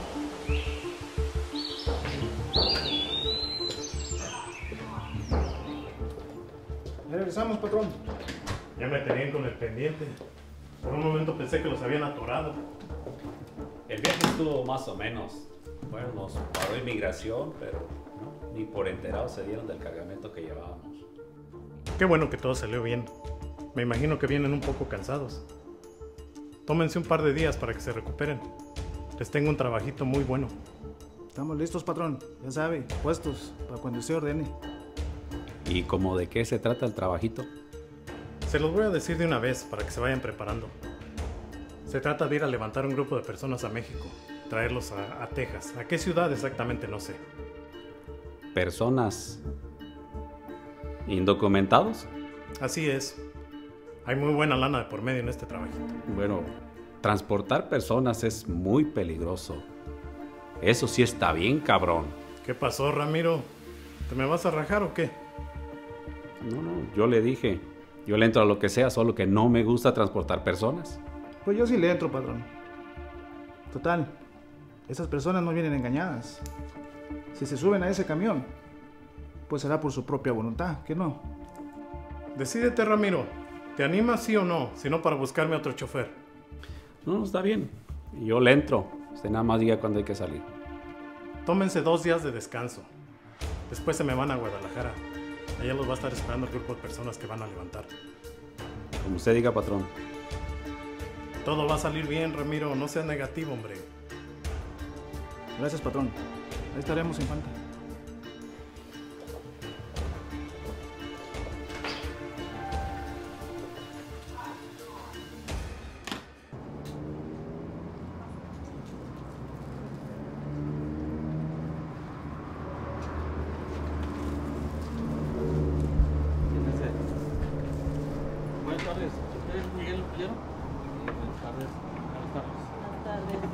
Ya regresamos, patrón. Ya me tenían con el pendiente. Por un momento pensé que los habían atorado. El viaje estuvo más o menos. Bueno, nos paró inmigración, pero no, ni por enterados se dieron del cargamento que llevábamos. Qué bueno que todo salió bien. Me imagino que vienen un poco cansados. Tómense un par de días para que se recuperen. Les tengo un trabajito muy bueno. Estamos listos, patrón. Ya sabe, puestos para cuando se ordene. ¿Y como de qué se trata el trabajito? Se los voy a decir de una vez para que se vayan preparando. Se trata de ir a levantar un grupo de personas a México, traerlos a Texas. ¿A qué ciudad exactamente? No sé. ¿Personas indocumentados? Así es. Hay muy buena lana de por medio en este trabajito. Bueno, transportar personas es muy peligroso. Eso sí está bien, cabrón. ¿Qué pasó, Ramiro? ¿Te me vas a rajar o qué? No, yo le dije. Yo le entro a lo que sea, solo que no me gusta transportar personas. Pues yo sí le entro, patrón. Total, esas personas no vienen engañadas. Si se suben a ese camión, pues será por su propia voluntad, ¿qué no? Decídete, Ramiro. ¿Te animas sí o no? Si no, para buscarme otro chofer. No, está bien. Yo le entro. Usted nada más diga cuándo hay que salir. Tómense 2 días de descanso. Después se me van a Guadalajara. Allá los va a estar esperando el grupo de personas que van a levantar. Como usted diga, patrón. Todo va a salir bien, Ramiro. No seas negativo, hombre. Gracias, patrón. Ahí estaremos, infante. Buenas tardes. ¿Usted es Miguel Pillero? Buenas tardes. Buenas tardes.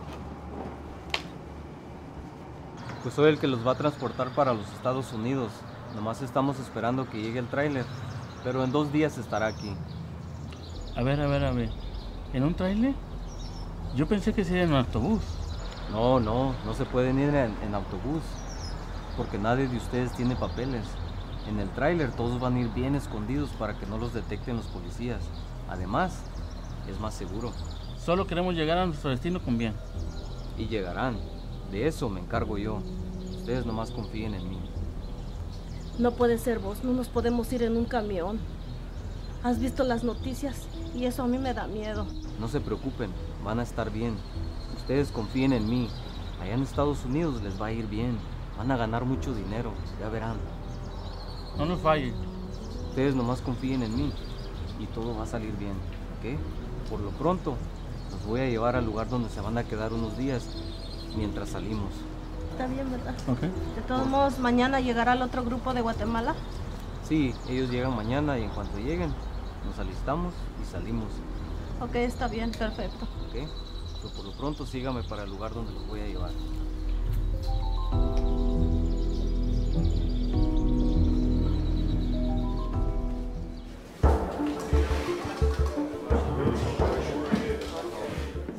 Pues soy el que los va a transportar para los Estados Unidos. Nomás estamos esperando que llegue el tráiler, pero en 2 días estará aquí. A ver. ¿En un tráiler? Yo pensé que sería en un autobús. No se pueden ir en autobús, porque nadie de ustedes tiene papeles. En el tráiler todos van a ir bien escondidos para que no los detecten los policías. Además, es más seguro. Solo queremos llegar a nuestro destino con bien. Y llegarán. De eso me encargo yo. Ustedes nomás confíen en mí. No puede ser vos, no nos podemos ir en un camión. Has visto las noticias y eso a mí me da miedo. No se preocupen, van a estar bien. Ustedes confíen en mí. Allá en Estados Unidos les va a ir bien. Van a ganar mucho dinero, ya verán. No nos fallen. Ustedes nomás confíen en mí y todo va a salir bien, ¿ok? Por lo pronto, los voy a llevar al lugar donde se van a quedar unos días mientras salimos. Está bien, ¿verdad? Ok. De todos modos, mañana llegará el otro grupo de Guatemala. Sí, ellos llegan mañana y en cuanto lleguen, nos alistamos y salimos. Ok, está bien, perfecto. ¿Ok? Pero por lo pronto sígame para el lugar donde los voy a llevar.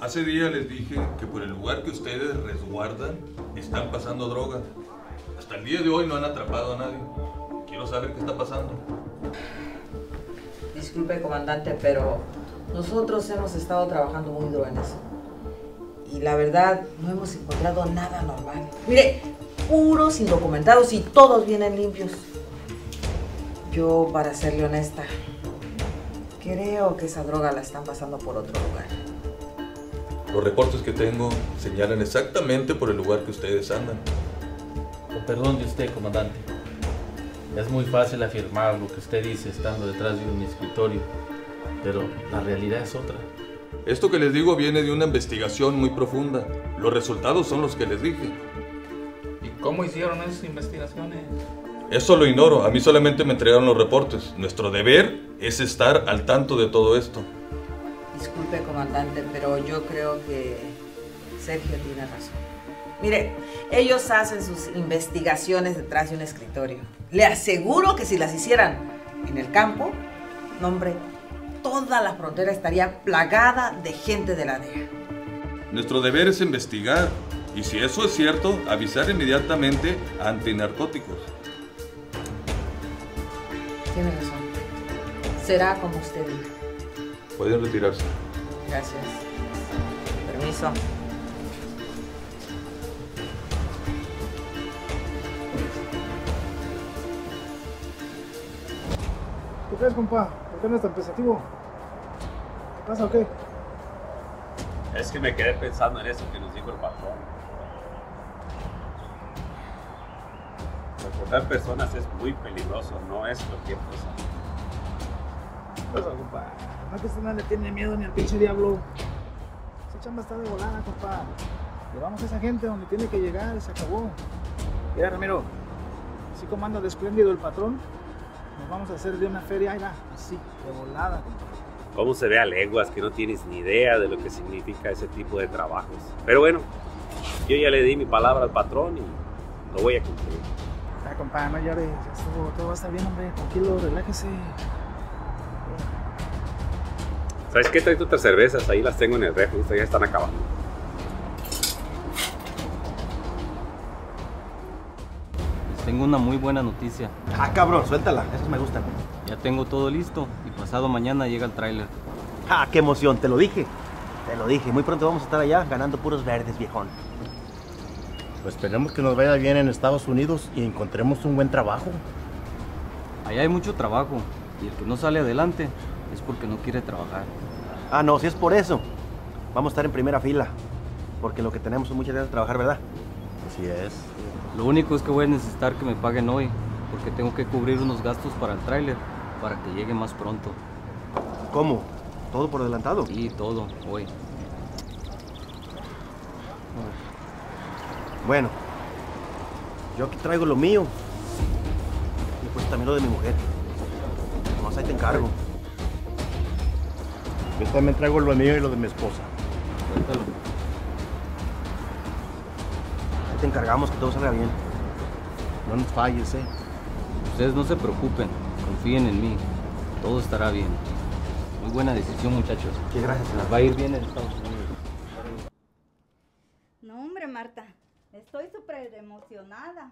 Hace días les dije que por el lugar que ustedes resguardan están pasando droga. Hasta el día de hoy no han atrapado a nadie. Quiero saber qué está pasando. Disculpe, comandante, pero nosotros hemos estado trabajando muy duro en eso. Y la verdad, no hemos encontrado nada normal. Mire, puros indocumentados y todos vienen limpios. Yo, para serle honesta, creo que esa droga la están pasando por otro lugar. Los reportes que tengo señalan exactamente por el lugar que ustedes andan. Con perdón de usted, comandante. Es muy fácil afirmar lo que usted dice estando detrás de un escritorio, pero la realidad es otra. Esto que les digo viene de una investigación muy profunda. Los resultados son los que les dije. ¿Y cómo hicieron esas investigaciones? Eso lo ignoro. A mí solamente me entregaron los reportes. Nuestro deber es estar al tanto de todo esto. Disculpe, comandante, pero yo creo que Sergio tiene razón. Mire, ellos hacen sus investigaciones detrás de un escritorio. Le aseguro que si las hicieran en el campo, no, hombre, toda la frontera estaría plagada de gente de la DEA. Nuestro deber es investigar. Y si eso es cierto, avisar inmediatamente a antinarcóticos. Tiene razón. Será como usted diga. Pueden retirarse. Gracias. Permiso. ¿Qué crees, compa? ¿Por qué andas tan pensativo? ¿Qué pasa o qué? Es que me quedé pensando en eso que nos dijo el patrón. Reportar personas es muy peligroso, no es cualquier cosa. ¿Qué pasa, compa? No es que usted no le tiene miedo ni al pinche diablo. Esa chamba está de volada, compa. Llevamos a esa gente donde tiene que llegar y se acabó. Mira, Ramiro, así como anda de espléndido el patrón, nos vamos a hacer de una feria, ahí va, así, de volada, compa. ¿Cómo se ve a leguas que no tienes ni idea de lo que significa ese tipo de trabajos? Pero bueno, yo ya le di mi palabra al patrón y lo voy a cumplir. Ah, compa, no llores, ya estuvo, todo va a estar bien, hombre, tranquilo, relájese. ¿Sabes qué? Trae otras cervezas, ahí las tengo en el refri, ya están acabando. Les tengo una muy buena noticia. Ah, cabrón, suéltala, esas me gustan. Ya tengo todo listo y pasado mañana llega el tráiler. Ah, qué emoción, te lo dije. Te lo dije, muy pronto vamos a estar allá ganando puros verdes, viejón. Pues esperemos que nos vaya bien en Estados Unidos y encontremos un buen trabajo. Allá hay mucho trabajo y el que no sale adelante es porque no quiere trabajar. Ah, no, si es por eso, vamos a estar en primera fila. Porque lo que tenemos son muchas ganas de trabajar, ¿verdad? Así es. Lo único es que voy a necesitar que me paguen hoy, porque tengo que cubrir unos gastos para el tráiler, para que llegue más pronto. ¿Cómo? ¿Todo por adelantado? Sí, todo, hoy. Bueno, yo aquí traigo lo mío. Y pues también lo de mi mujer. Nomás ahí te encargo. Yo también traigo lo mío y lo de mi esposa. Suéltalo. Ahí te encargamos que todo salga bien. No nos falles, ¿eh? Ustedes no se preocupen, confíen en mí. Todo estará bien. Muy buena decisión, muchachos. Sí, gracias. Nos va a ir bien en Estados Unidos. No, hombre, Marta. Estoy súper emocionada.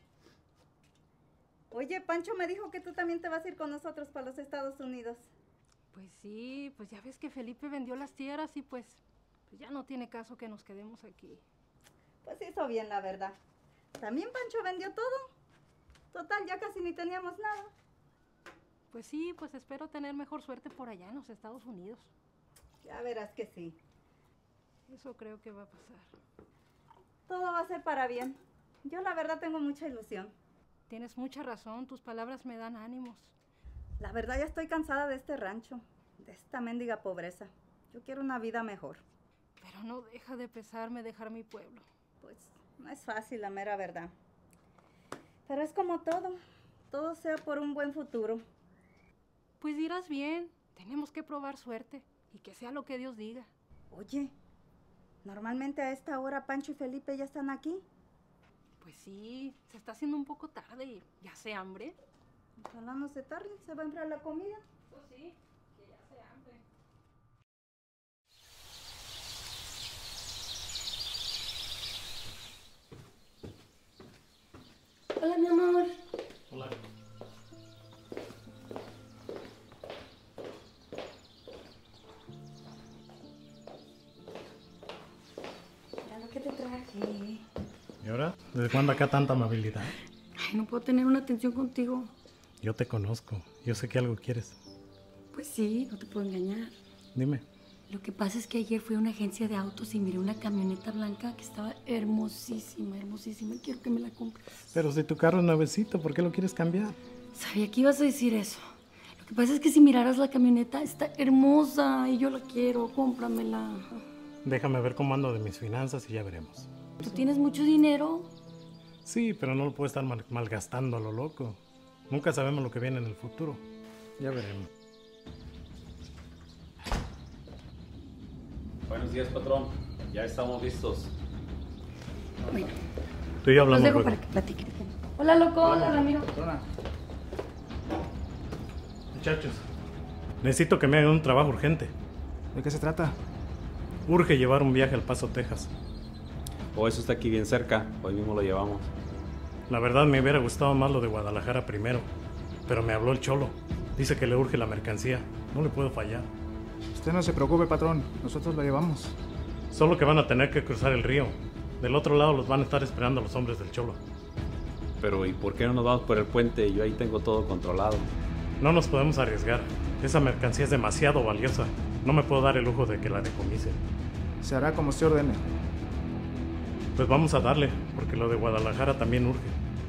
Oye, Pancho me dijo que tú también te vas a ir con nosotros para los Estados Unidos. Pues sí, pues ya ves que Felipe vendió las tierras y pues ya no tiene caso que nos quedemos aquí. Pues hizo bien, la verdad. También Pancho vendió todo. Total, ya casi ni teníamos nada. Pues sí, pues espero tener mejor suerte por allá en los Estados Unidos. Ya verás que sí. Eso creo que va a pasar. Todo va a ser para bien. Yo la verdad tengo mucha ilusión. Tienes mucha razón, tus palabras me dan ánimos. La verdad ya estoy cansada de este rancho, de esta mendiga pobreza. Yo quiero una vida mejor. Pero no deja de pesarme dejar mi pueblo. Pues no es fácil, la mera verdad. Pero es como todo sea por un buen futuro. Pues dirás bien, tenemos que probar suerte y que sea lo que Dios diga. Oye, normalmente a esta hora Pancho y Felipe ya están aquí. Pues sí, se está haciendo un poco tarde y ya hace hambre. Ojalá no se tarden, se va a enfriar la comida. Pues sí, que ya hace hambre. ¿Qué? ¿Y ahora? ¿Desde cuándo acá tanta amabilidad? Ay, no puedo tener una atención contigo. Yo te conozco. Yo sé que algo quieres. Pues sí, no te puedo engañar. Dime. Lo que pasa es que ayer fui a una agencia de autos y miré una camioneta blanca que estaba hermosísima, hermosísima. Quiero que me la compres. Pero si tu carro es nuevecito, ¿por qué lo quieres cambiar? Sabía que ibas a decir eso. Lo que pasa es que si miraras la camioneta, está hermosa y yo la quiero. Cómpramela. Déjame ver cómo ando de mis finanzas y ya veremos. ¿Tú tienes mucho dinero? Sí, pero no lo puedo estar malgastando a lo loco. Nunca sabemos lo que viene en el futuro. Ya veremos. Buenos días, patrón. Ya estamos listos. Bueno, Tú y yo hablamos los dejo luego. para que platiquen. Hola, loco. Hola, Ramiro. Muchachos, necesito que me hagan un trabajo urgente. ¿De qué se trata? Urge llevar un viaje al Paso, Texas. Oh, eso está aquí bien cerca. Hoy mismo lo llevamos. La verdad me hubiera gustado más lo de Guadalajara primero, pero me habló el Cholo. Dice que le urge la mercancía. No le puedo fallar. Usted no se preocupe, patrón. Nosotros lo llevamos. Solo que van a tener que cruzar el río. Del otro lado los van a estar esperando los hombres del Cholo. Pero ¿y por qué no nos vamos por el puente? Yo ahí tengo todo controlado. No nos podemos arriesgar. Esa mercancía es demasiado valiosa. No me puedo dar el lujo de que la decomisen. Se hará como usted ordene. Pues vamos a darle, porque lo de Guadalajara también urge.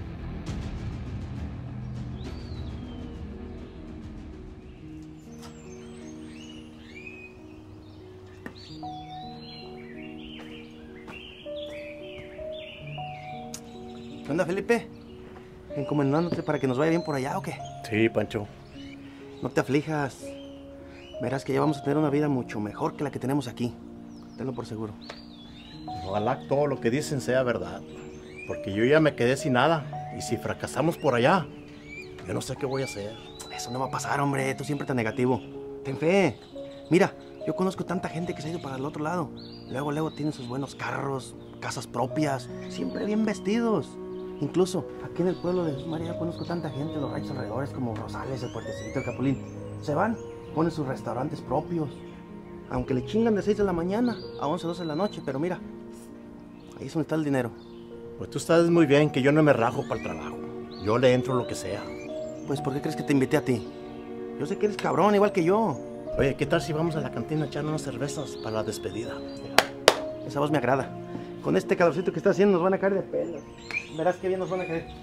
¿Qué onda, Felipe? ¿Encomendándote para que nos vaya bien por allá o qué? Sí, Pancho. No te aflijas. Verás que ya vamos a tener una vida mucho mejor que la que tenemos aquí. Tenlo por seguro. Ojalá todo lo que dicen sea verdad. Porque yo ya me quedé sin nada. Y si fracasamos por allá, yo no sé qué voy a hacer. Eso no va a pasar, hombre. Tú siempre tan negativo. Ten fe. Mira, yo conozco tanta gente que se ha ido para el otro lado. Luego tienen sus buenos carros, casas propias, siempre bien vestidos. Incluso aquí en el pueblo de Jesús María conozco tanta gente, los ranchos alrededores como Rosales, el Puertecito, el Capulín. Se van, ponen sus restaurantes propios. Aunque le chingan de 6 de la mañana a 11, 12 de la noche, pero mira, ahí es donde está el dinero. Pues tú sabes muy bien que yo no me rajo para el trabajo. Yo le entro lo que sea. Pues ¿por qué crees que te invité a ti? Yo sé que eres cabrón, igual que yo. Oye, ¿qué tal si vamos a la cantina a echar unas cervezas para la despedida? Esa voz me agrada. Con este calorcito que está haciendo nos van a caer de pelo. Verás qué bien nos van a caer.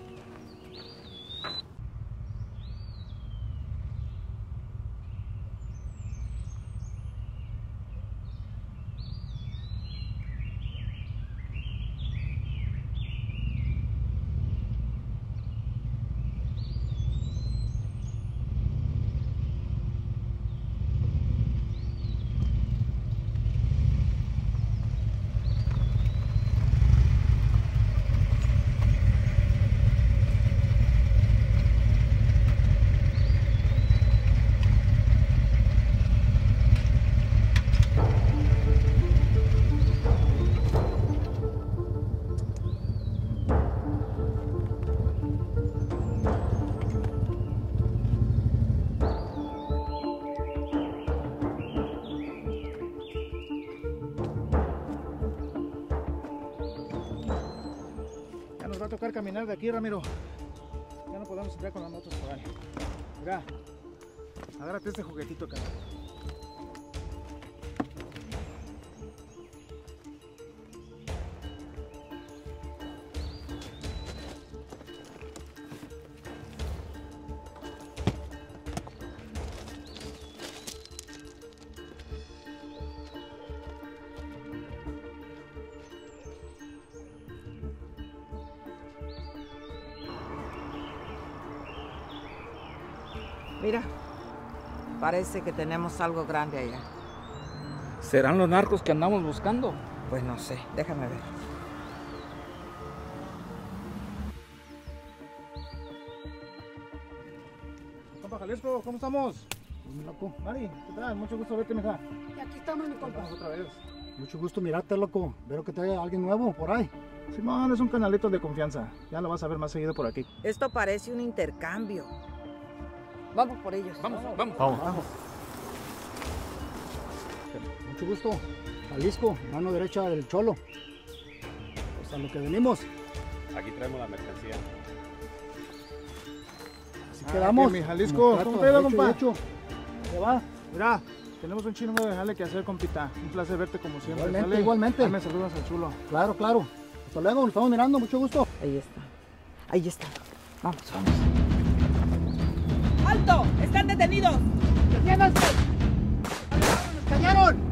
Nos va a tocar caminar de aquí, Ramiro. Ya no podemos entrar con las motos por ahí. Mira, agárrate este juguetito, carnal. Mira, parece que tenemos algo grande allá. ¿Serán los narcos que andamos buscando? Pues no sé, déjame ver. Compa Jalisco, ¿cómo estamos? Muy loco. Mari, ¿qué tal? Mucho gusto verte, mija. Y aquí estamos, mi compa. Vamos otra vez. Mucho gusto mirarte, loco. Veo que trae a alguien nuevo por ahí. Simón, es un canalito de confianza. Ya lo vas a ver más seguido por aquí. Esto parece un intercambio. Vamos por ellos. Vamos. Mucho gusto. Jalisco, mano derecha del Cholo. Pues a lo que venimos. Aquí traemos la mercancía. Así quedamos. Mi Jalisco, ¿cómo te va, compa? ¿Qué va? Mira, tenemos un chingo de jale que hacer, compita. Un placer verte como siempre. Igualmente, ¿sale? igualmente. Dame saludos al chulo. Claro, claro. Hasta luego, nos estamos mirando, mucho gusto. Ahí está. Ahí está. Vamos, vamos. ¡Alto! ¡Están detenidos! ¡Deténganse! ¡Nos callaron!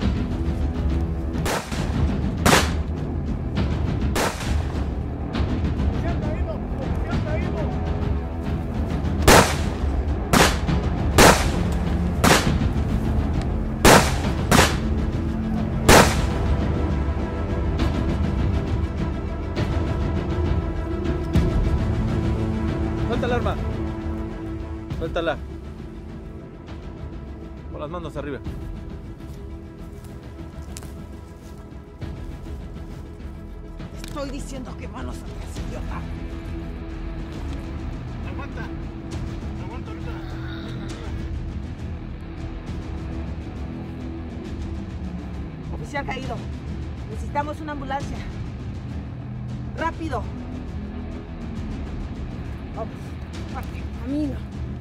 Suelta el arma. Suéltala. Con las manos arriba. Estoy diciendo que manos atrás, idiota. Aguanta. Aguanta ahorita. Oficial caído. Necesitamos una ambulancia. Rápido. Vamos. Camino.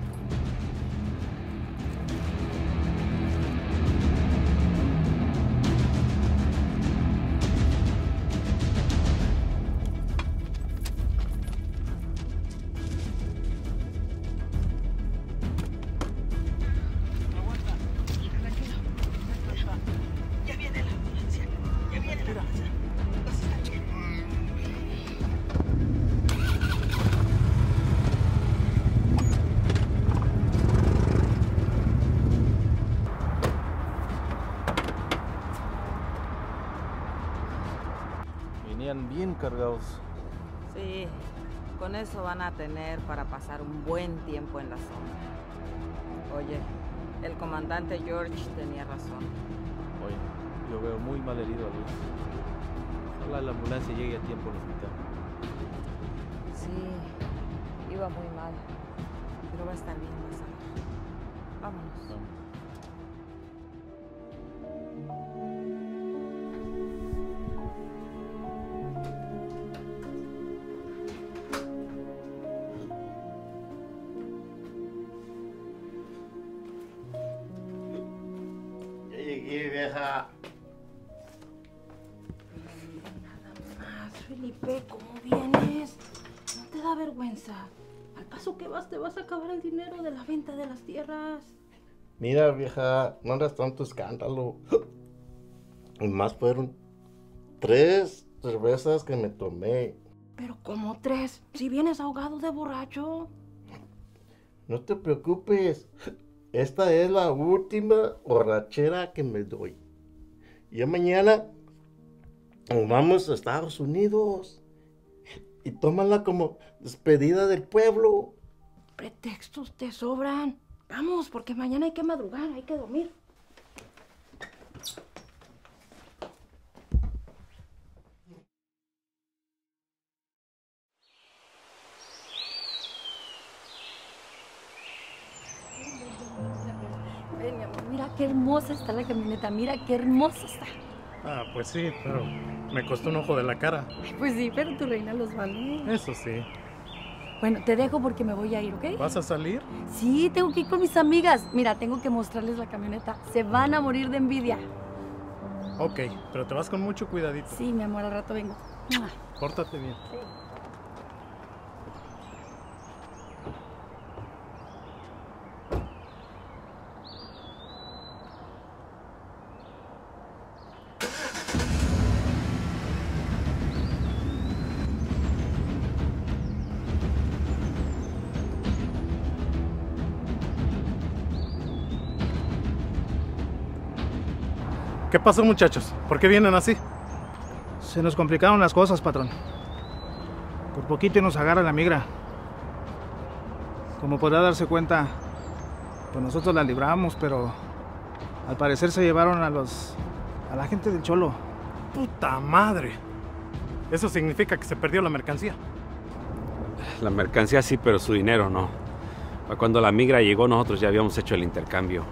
Ya viene la ambulancia. Ya viene la ambulancia. Vas a estar bien. Venían bien cargados. Sí, con eso van a tener para pasar un buen tiempo en la zona. Oye, el comandante George tenía razón. Oye, yo veo muy mal herido a Luis. Ojalá la ambulancia llegue a tiempo al hospital. Sí, iba muy mal, pero va a estar bien más tarde. Vámonos. Ya llegué, vieja. Felipe, ¿cómo vienes? ¿No te da vergüenza? Al paso que vas, te vas a acabar el dinero de la venta de las tierras. Mira, vieja, no hagas tanto escándalo. Y más fueron 3 cervezas que me tomé. Pero ¿cómo 3? Si vienes ahogado de borracho. No te preocupes. Esta es la última borrachera que me doy. Ya mañana nos vamos a Estados Unidos. Y tómala como despedida del pueblo. Pretextos te sobran. Vamos, porque mañana hay que madrugar, hay que dormir. Ven, mi amor, mira qué hermosa está la camioneta, mira qué hermosa está. Ah, pues sí, pero me costó un ojo de la cara. Pues sí, pero tu reina los vale. Eso sí. Bueno, te dejo porque me voy a ir, ¿ok? ¿Vas a salir? Sí, tengo que ir con mis amigas. Mira, tengo que mostrarles la camioneta. Se van a morir de envidia. Ok, pero te vas con mucho cuidadito. Sí, mi amor, al rato vengo. ¡Mua! Pórtate bien. Sí. ¿Qué pasó, muchachos? ¿Por qué vienen así? Se nos complicaron las cosas, patrón. Por poquito nos agarra la migra. Como podrá darse cuenta, pues nosotros la libramos, pero al parecer se llevaron a la gente del Cholo. ¡Puta madre! Eso significa que se perdió la mercancía. La mercancía sí, pero su dinero no. Cuando la migra llegó, nosotros ya habíamos hecho el intercambio.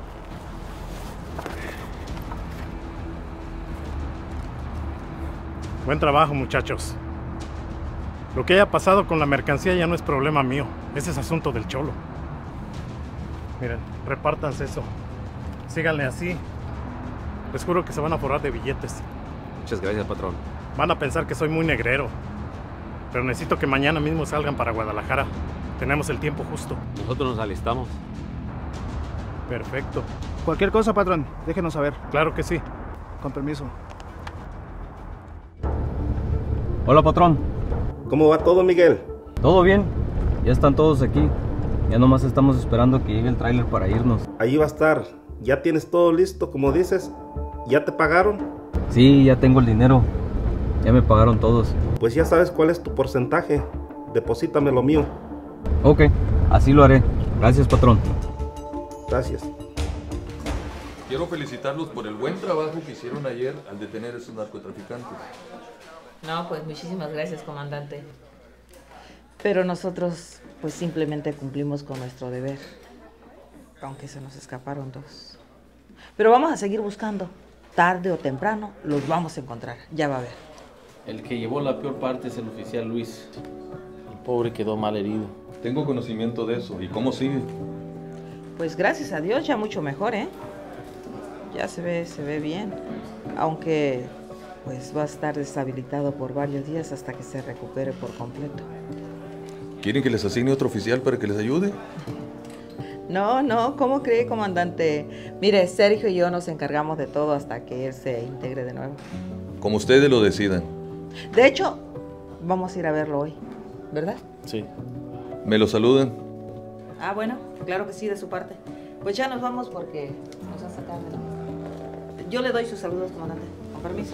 Buen trabajo, muchachos. Lo que haya pasado con la mercancía ya no es problema mío. Ese es asunto del cholo. Miren, repártanse eso. Síganle así. Les juro que se van a forrar de billetes. Muchas gracias, patrón. Van a pensar que soy muy negrero. Pero necesito que mañana mismo salgan para Guadalajara. Tenemos el tiempo justo. Nosotros nos alistamos. Perfecto. Cualquier cosa, patrón, déjenos saber. Claro que sí. Con permiso. Hola, patrón. ¿Cómo va todo, Miguel? ¿Todo bien? Ya están todos aquí. Ya nomás estamos esperando que llegue el tráiler para irnos. Ahí va a estar. ¿Ya tienes todo listo, como dices? ¿Ya te pagaron? Sí, ya tengo el dinero. Ya me pagaron todos. Pues ya sabes cuál es tu porcentaje. Deposítame lo mío. Ok, así lo haré. Gracias, patrón. Gracias. Quiero felicitarlos por el buen trabajo que hicieron ayer al detener a esos narcotraficantes. No, pues muchísimas gracias, comandante. Pero nosotros, pues simplemente cumplimos con nuestro deber. Aunque se nos escaparon 2. Pero vamos a seguir buscando. Tarde o temprano los vamos a encontrar. Ya va a ver. El que llevó la peor parte es el oficial Luis. El pobre quedó mal herido. Tengo conocimiento de eso. ¿Y cómo sigue? Pues gracias a Dios ya mucho mejor, ¿eh? Ya se ve bien. Aunque pues va a estar deshabilitado por varios días hasta que se recupere por completo. ¿Quieren que les asigne otro oficial para que les ayude? No, ¿cómo cree, comandante? Mire, Sergio y yo nos encargamos de todo hasta que él se integre de nuevo. Como ustedes lo decidan. De hecho, vamos a ir a verlo hoy, ¿verdad? Sí. ¿Me lo saludan? Ah, bueno, claro que sí, de su parte. Pues ya nos vamos porque nos han sacado de nuevo. Yo le doy sus saludos, comandante. Con permiso.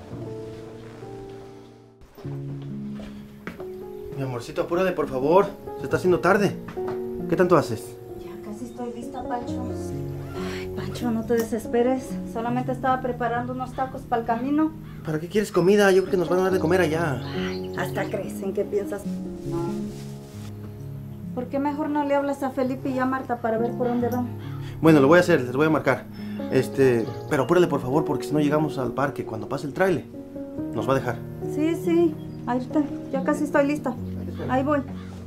Mi amorcito, apúrate, por favor. Se está haciendo tarde. ¿Qué tanto haces? Ya casi estoy lista, Pancho. Ay, Pancho, no te desesperes. Solamente estaba preparando unos tacos para el camino. ¿Para qué quieres comida? Yo creo que nos van a dar de comer allá. Ay, hasta crees en qué piensas. No. ¿Por qué mejor no le hablas a Felipe y a Marta para ver por dónde van? Bueno, lo voy a hacer, les voy a marcar. Pero apúrale, por favor, porque si no llegamos al parque cuando pase el tráiler, nos va a dejar. Sí. Ahí está. Ya casi estoy lista. Ahí voy.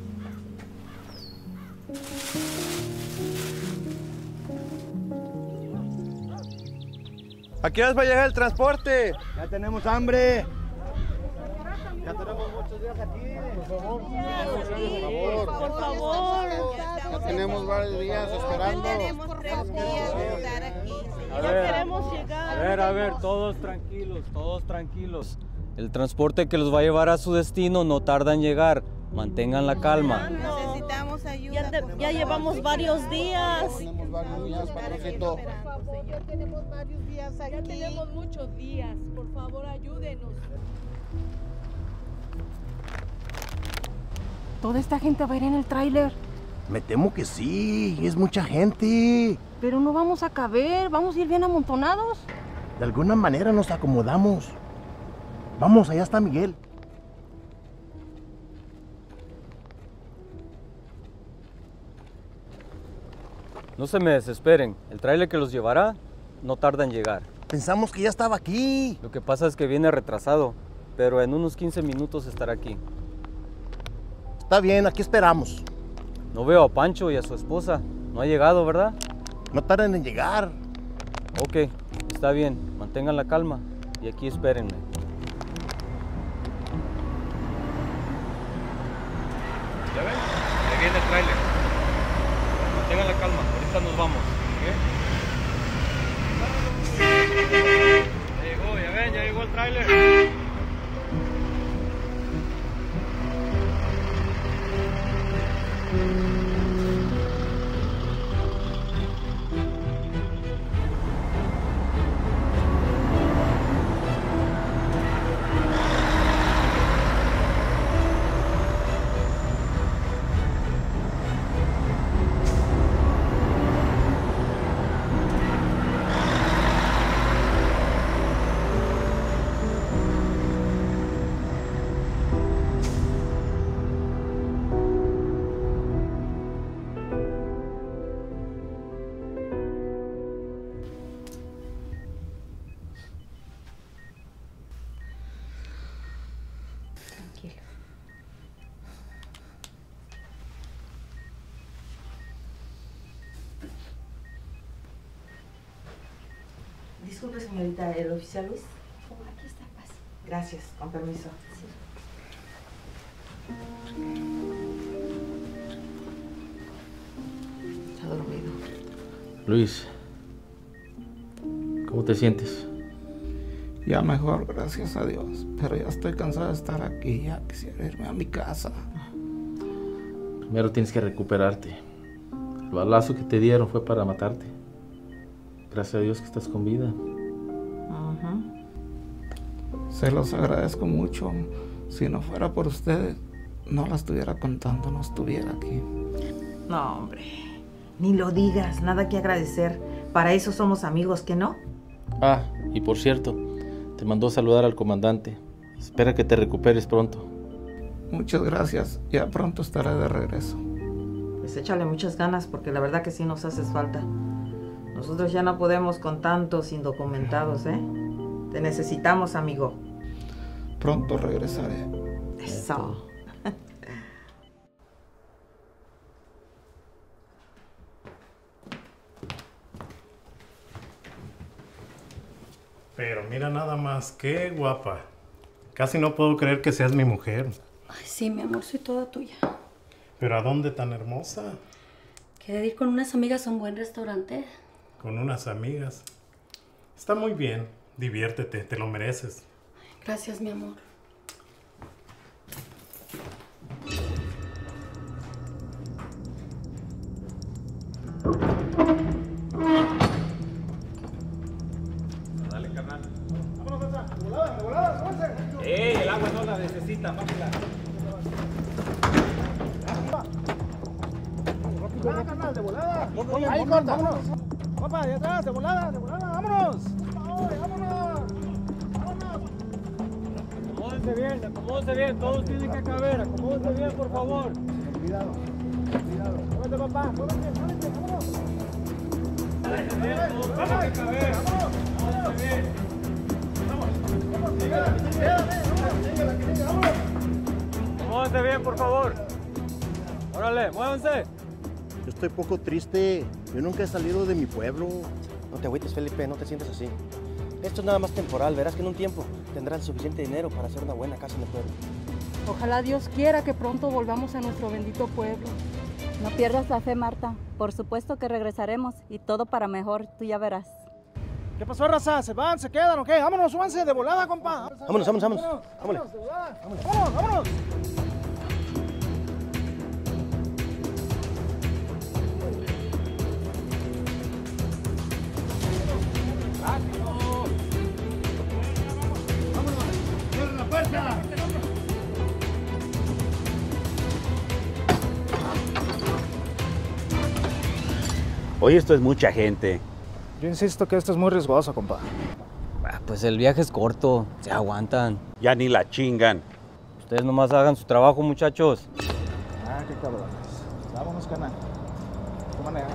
¿A qué hora va a llegar el transporte? Ya tenemos hambre. Ya tenemos muchos días aquí. Por favor. Ya tenemos varios días esperando. Ya tenemos 3 días de estar aquí. Ya queremos llegar. A ver, todos tranquilos. El transporte que los va a llevar a su destino no tarda en llegar. Mantengan la calma. Necesitamos ayuda. Ya llevamos varios días. Tenemos varios días, patroncito. Ya tenemos varios días aquí. Ya tenemos muchos días. Por favor, ayúdenos. ¿Toda esta gente va a ir en el tráiler? Me temo que sí, es mucha gente. Pero no vamos a caber, vamos a ir bien amontonados. De alguna manera nos acomodamos. Vamos, allá está Miguel. No se me desesperen. El tráiler que los llevará no tarda en llegar. Pensamos que ya estaba aquí. Lo que pasa es que viene retrasado, pero en unos 15 minutos estará aquí. Está bien, aquí esperamos. No veo a Pancho y a su esposa. No ha llegado, ¿verdad? No tardan en llegar. Ok, está bien. Mantengan la calma y aquí espérenme. ¿Ya ven? Ahí viene el tráiler. Mantengan la calma, ahorita nos vamos. ¿Ok? Ya llegó el tráiler. Disculpe, señorita, ¿el oficial Luis? Aquí está, pues. Gracias, con permiso. Está dormido. Luis, ¿cómo te sientes? Ya mejor, gracias a Dios. Pero ya estoy cansado de estar aquí. Ya quisiera irme a mi casa. Primero tienes que recuperarte. El balazo que te dieron fue para matarte. Gracias a Dios que estás con vida. Se los agradezco mucho. Si no fuera por ustedes, no la estuviera contando, no estuviera aquí. No, hombre. Ni lo digas, nada que agradecer. Para eso somos amigos, ¿que no? Ah, y por cierto, te mandó saludar al comandante. Espera que te recuperes pronto. Muchas gracias. Ya pronto estaré de regreso. Pues échale muchas ganas porque la verdad que sí nos haces falta. Nosotros ya no podemos con tantos indocumentados, ¿eh? Te necesitamos, amigo. Pronto regresaré. Eso. Pero mira nada más, qué guapa. Casi no puedo creer que seas mi mujer. Ay, sí, mi amor, soy toda tuya. ¿Pero a dónde tan hermosa? Quedé ir con unas amigas a un buen restaurante. Con unas amigas. Está muy bien. Diviértete, te lo mereces. Gracias, mi amor. Dale, carnal. Vámonos, César. De volada, súbanse. El agua no la necesita, págala. Rápido, carnal, de volada. Ahí, corta, vámonos. Papá, de atrás, de volada, vámonos. Ay, vámonos. Acomódense bien, todos tienen que caber, acomódense bien, por favor. Cuidado. Súbete, papá, súbete, vámonos. Acomódense bien, por favor. Órale, muévanse. Yo estoy poco triste. Yo nunca he salido de mi pueblo. No te agüites, Felipe, no te sientes así. Esto es nada más temporal. Verás que en un tiempo tendrás suficiente dinero para hacer una buena casa en el pueblo. Ojalá Dios quiera que pronto volvamos a nuestro bendito pueblo. No pierdas la fe, Marta. Por supuesto que regresaremos y todo para mejor, tú ya verás. ¿Qué pasó, raza? ¿Se van? ¿Se quedan o qué? Vámonos, súbanse de volada, compa. Vámonos. Vámonos, de volada. Vámonos. ¡Cierra la puerta! Oye, esto es mucha gente. Yo insisto que esto es muy riesgoso, compa. Pues el viaje es corto, se aguantan. Ya ni la chingan. Ustedes nomás hagan su trabajo, muchachos. Ah, qué cabrones. Vámonos, canal. ¿Cómo manejas?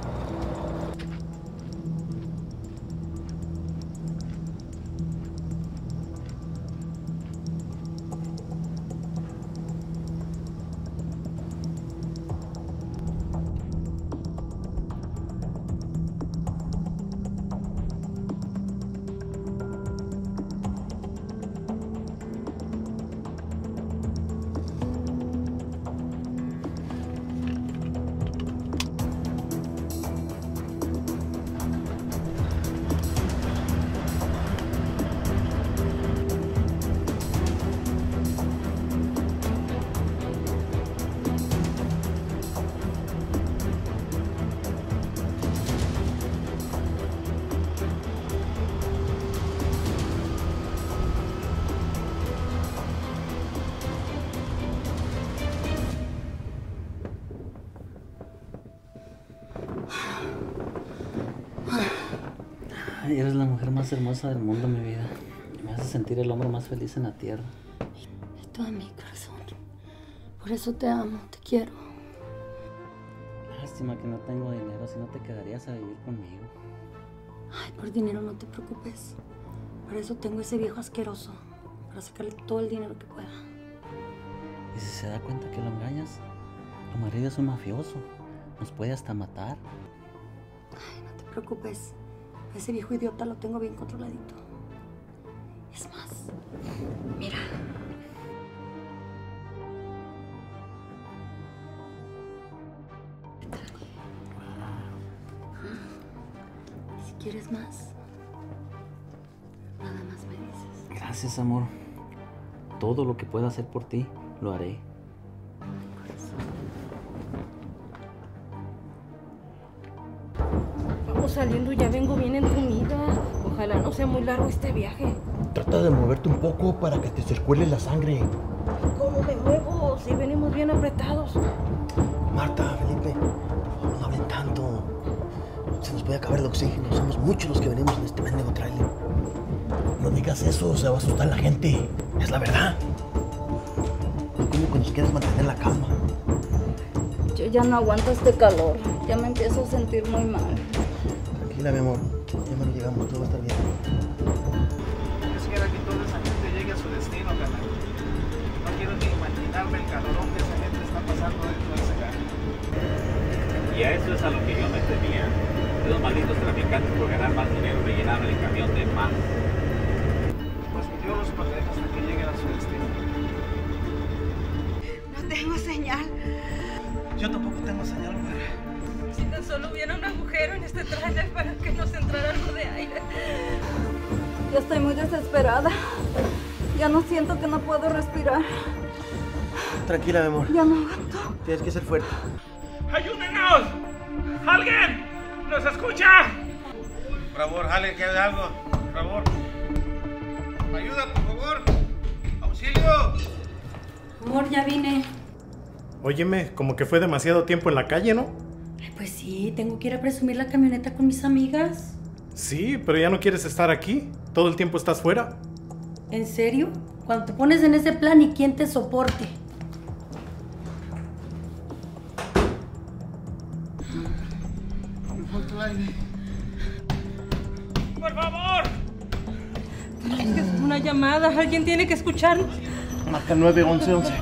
Ay, eres la mujer más hermosa del mundo, mi vida. Me hace sentir el hombre más feliz en la tierra. Y todo en mi corazón. Por eso te amo, te quiero. Lástima que no tengo dinero, si no te quedarías a vivir conmigo. Ay, por dinero no te preocupes. Por eso tengo ese viejo asqueroso. Para sacarle todo el dinero que pueda. Y si se da cuenta que lo engañas, tu marido es un mafioso. Nos puede hasta matar. Ay, no te preocupes. Ese viejo idiota lo tengo bien controladito. Es más, mira. Si quieres más, nada más me dices. Gracias, amor. Todo lo que pueda hacer por ti, lo haré. Vamos saliendo, ya vengo bien entumida. Ojalá no sea muy largo este viaje. Trata de moverte un poco para que te circule la sangre. ¿Cómo me muevo? Si venimos bien apretados. Marta, Felipe, por favor, no hablen tanto. Se nos puede acabar el oxígeno. Somos muchos los que venimos en este mendigo tráiler. No digas eso, se va a asustar la gente. Es la verdad. ¿Cómo que nos quieres mantener la calma? Yo ya no aguanto este calor. Ya me empiezo a sentir muy mal. Tranquila, mi amor. Ya no llegamos, todo va a estar bien. Quisiera que toda esa gente llegue a su destino, carnal. No quiero ni imaginarme el calorón que esa gente está pasando dentro de ese carro. Y a eso es a lo que yo me temía. Esos malditos traficantes por ganar más dinero me llenaron el camión de más. Pues Dios los proteja hasta que lleguen a su destino. No tengo señal. Yo tampoco tengo señal, mujer. Si tan solo hubiera un agujero en este tráiler para que nos entrara algo de aire. Ya estoy muy desesperada. Ya no siento que no puedo respirar. Tranquila, mi amor. Ya no aguanto. Tienes que ser fuerte. ¡Ayúdenos! ¡Alguien! ¡Nos escucha! Por favor, alguien que haga algo. Por favor. Ayuda, por favor. ¡Auxilio! Amor, ya vine. Óyeme, como que fue demasiado tiempo en la calle, ¿no? Pues sí, tengo que ir a presumir la camioneta con mis amigas. Sí, pero ya no quieres estar aquí. Todo el tiempo estás fuera. ¿En serio? Cuando te pones en ese plan, ¿y quién te soporte? Me falta el aire. ¡Por favor! Es una llamada, alguien tiene que escucharnos. Marca 911.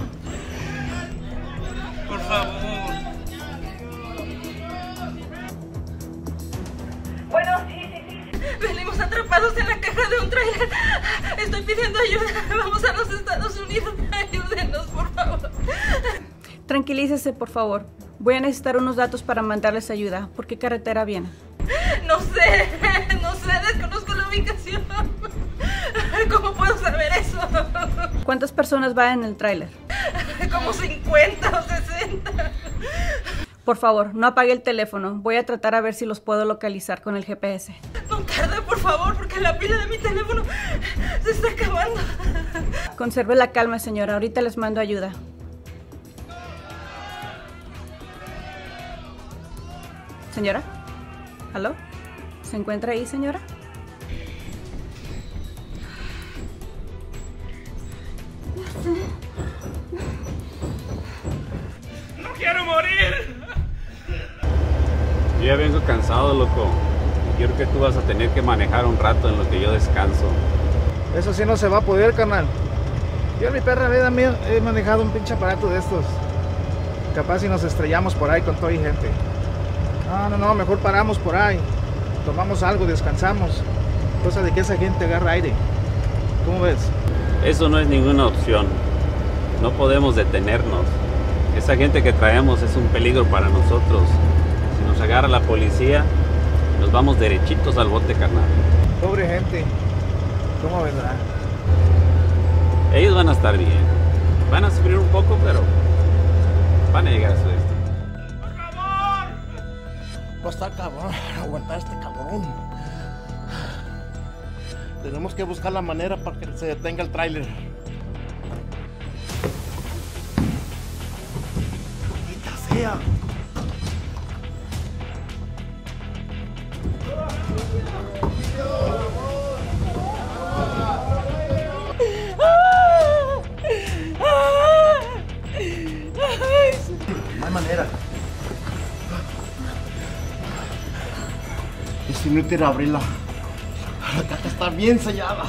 Por favor. Bueno, sí. Venimos atrapados en la caja de un tráiler. Estoy pidiendo ayuda. Vamos a los Estados Unidos. Ayúdenos, por favor. Tranquilícese, por favor. Voy a necesitar unos datos para mandarles ayuda. ¿Por qué carretera viene? No sé, desconozco la ubicación. ¿Cómo puedo saber eso? ¿Cuántas personas van en el tráiler? Como 50 o 60. Por favor, no apague el teléfono. Voy a tratar a ver si los puedo localizar con el GPS. No tarde, por favor, porque la pila de mi teléfono se está acabando. Conserve la calma, señora. Ahorita les mando ayuda. Señora, ¿aló? ¿Se encuentra ahí, señora? ¡No quiero morir! Yo ya vengo cansado, loco. Yo creo que tú vas a tener que manejar un rato en lo que yo descanso. Eso sí no se va a poder, carnal. Yo en mi perra vida he manejado un pinche aparato de estos. Capaz si nos estrellamos por ahí con toda y gente. No, mejor paramos por ahí. Tomamos algo, descansamos. Cosa de que esa gente agarre aire. ¿Cómo ves? Eso no es ninguna opción. No podemos detenernos. Esa gente que traemos es un peligro para nosotros. Si nos agarra la policía, nos vamos derechitos al bote, carnal. Pobre gente. ¿Cómo vendrá? Ellos van a estar bien. Van a sufrir un poco, pero van a llegar a su destino. Va a estar cabrón aguantar este cabrón. Tenemos que buscar la manera para que se detenga el tráiler. ¡Maldita sea! No hay manera. Es inútil abrirla. La caja está bien sellada.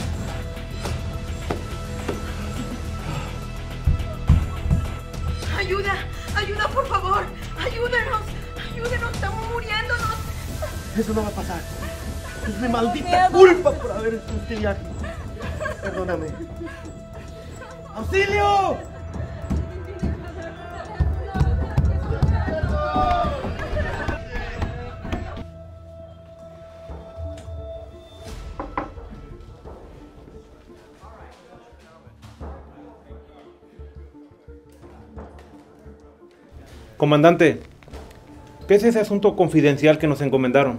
Ayuda, por favor. Ayúdenos, estamos muriéndonos. Eso no va a pasar. Es mi maldita culpa por haber hecho este viaje. Perdóname. ¡Auxilio! Comandante, ¿qué es ese asunto confidencial que nos encomendaron?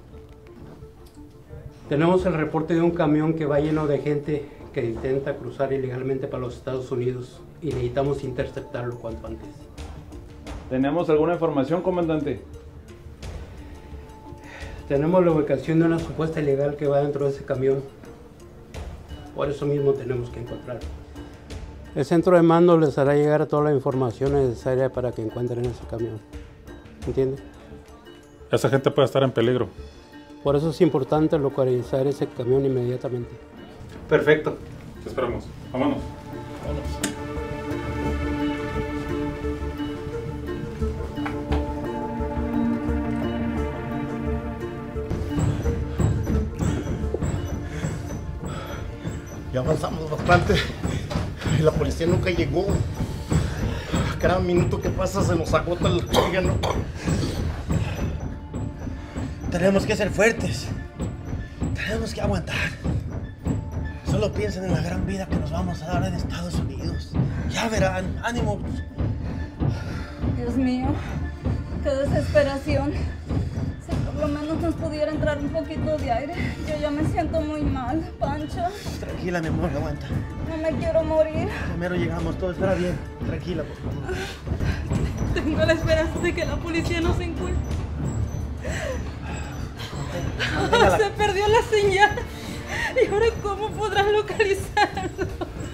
Tenemos el reporte de un camión que va lleno de gente que intenta cruzar ilegalmente para los Estados Unidos y necesitamos interceptarlo cuanto antes. ¿Tenemos alguna información, comandante? Tenemos la ubicación de una supuesta ilegal que va dentro de ese camión. Por eso mismo tenemos que encontrarlo. El centro de mando les hará llegar toda la información necesaria para que encuentren ese camión. ¿Entiende? Esa gente puede estar en peligro. Por eso es importante localizar ese camión inmediatamente. Perfecto. Te esperamos. Vámonos. Ya avanzamos bastante y la policía nunca llegó. Cada minuto que pasa se nos agota el oxígeno. Tenemos que ser fuertes. Tenemos que aguantar. Solo piensen en la gran vida que nos vamos a dar en Estados Unidos. Ya verán. ¡Ánimo! Dios mío, qué desesperación. Si por lo menos nos pudiera entrar un poquito de aire. Yo ya me siento muy mal, Pancha. Tranquila, mi amor, aguanta. No me quiero morir. Primero llegamos, todo estará bien. Tranquila, por favor. Tengo la esperanza de que la policía nos encuentre. Se perdió la señal. ¿Y ahora cómo podrás localizarlo?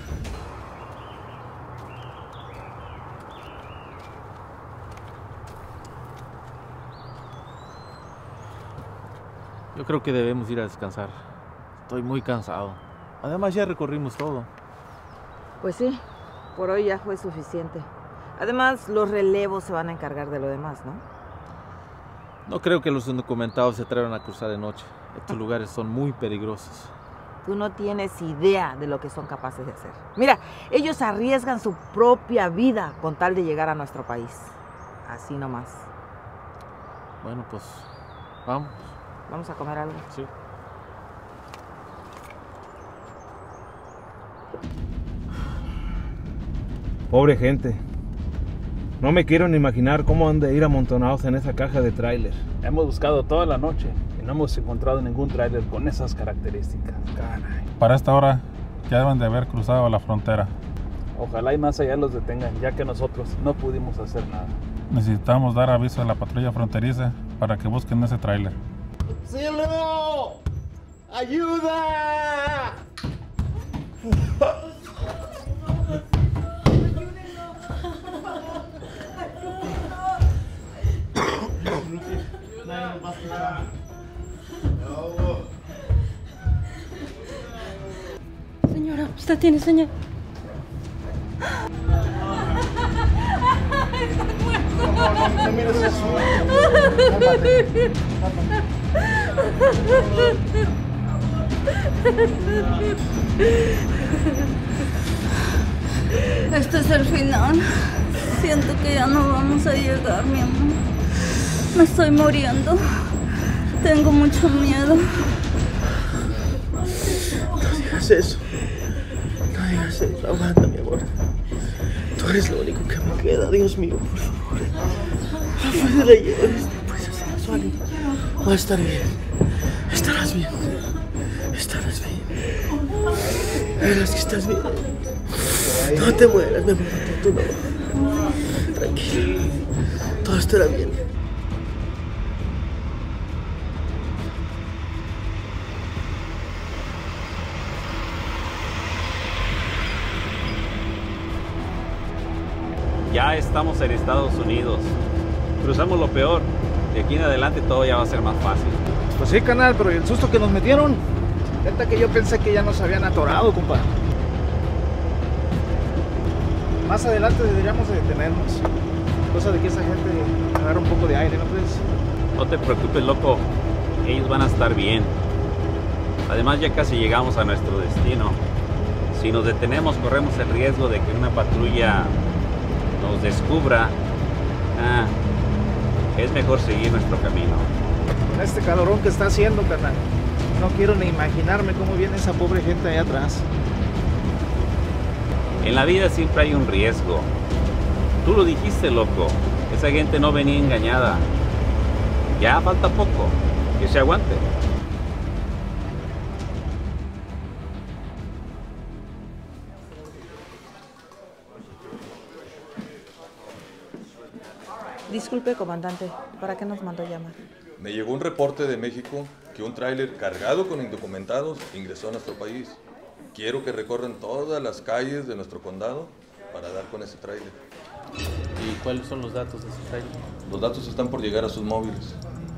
Yo creo que debemos ir a descansar. Estoy muy cansado. Además ya recorrimos todo. Pues sí, por hoy ya fue suficiente. Además, los relevos se van a encargar de lo demás, ¿no? No creo que los indocumentados se atrevan a cruzar de noche. Estos lugares son muy peligrosos. Tú no tienes idea de lo que son capaces de hacer. Mira, ellos arriesgan su propia vida con tal de llegar a nuestro país. Así nomás. Bueno, pues vamos. ¿Vamos a comer algo? Sí. Pobre gente. No me quiero ni imaginar cómo han de ir amontonados en esa caja de tráiler. Hemos buscado toda la noche y no hemos encontrado ningún tráiler con esas características. Caray. Para esta hora ya deben de haber cruzado la frontera. Ojalá y más allá los detengan, ya que nosotros no pudimos hacer nada. Necesitamos dar aviso a la patrulla fronteriza para que busquen ese tráiler. ¡Auxilio! ¡Ayuda! Señora, usted tiene señal. No mires eso. Este es el final. Siento que ya no vamos a llegar, mi amor. Me estoy muriendo. Tengo mucho miedo. No digas eso. No digas eso. Aguanta, mi amor. Tú eres lo único que me queda. Dios mío, por favor. No puedes la llevar. Puedes hacer eso, Ali. Va a estar bien. Estarás bien. Estarás bien. Verás que estás bien. No te mueras, mi amor. Tú no. Tranquilo. Todo estará bien. Ya estamos en Estados Unidos. Cruzamos lo peor. De aquí en adelante todo ya va a ser más fácil. Pues sí, canal, pero ¿y el susto que nos metieron? Neta que yo pensé que ya nos habían atorado, compa. Más adelante deberíamos de detenernos. Cosa de que esa gente agarre un poco de aire, ¿no crees? No te preocupes, loco. Ellos van a estar bien. Además, ya casi llegamos a nuestro destino. Si nos detenemos, corremos el riesgo de que una patrulla nos descubra. Es mejor seguir nuestro camino. Con este calorón que está haciendo, carnal, no quiero ni imaginarme cómo viene esa pobre gente allá atrás. En la vida siempre hay un riesgo. Tú lo dijiste, loco. Esa gente no venía engañada. Ya falta poco. Que se aguante. Disculpe, comandante, ¿para qué nos mandó llamar? Me llegó un reporte de México que un tráiler cargado con indocumentados ingresó a nuestro país. Quiero que recorran todas las calles de nuestro condado para dar con ese tráiler. ¿Y cuáles son los datos de ese tráiler? Los datos están por llegar a sus móviles.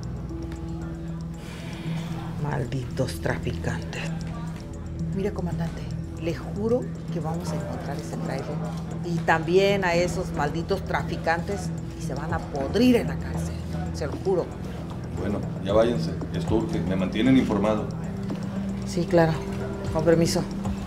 Malditos traficantes. Mire, comandante, le juro que vamos a encontrar ese tráiler y también a esos malditos traficantes y se van a podrir en la cárcel. Se lo juro. Bueno, ya váyanse. Esto urge. Me mantienen informado. Sí, claro. Con permiso.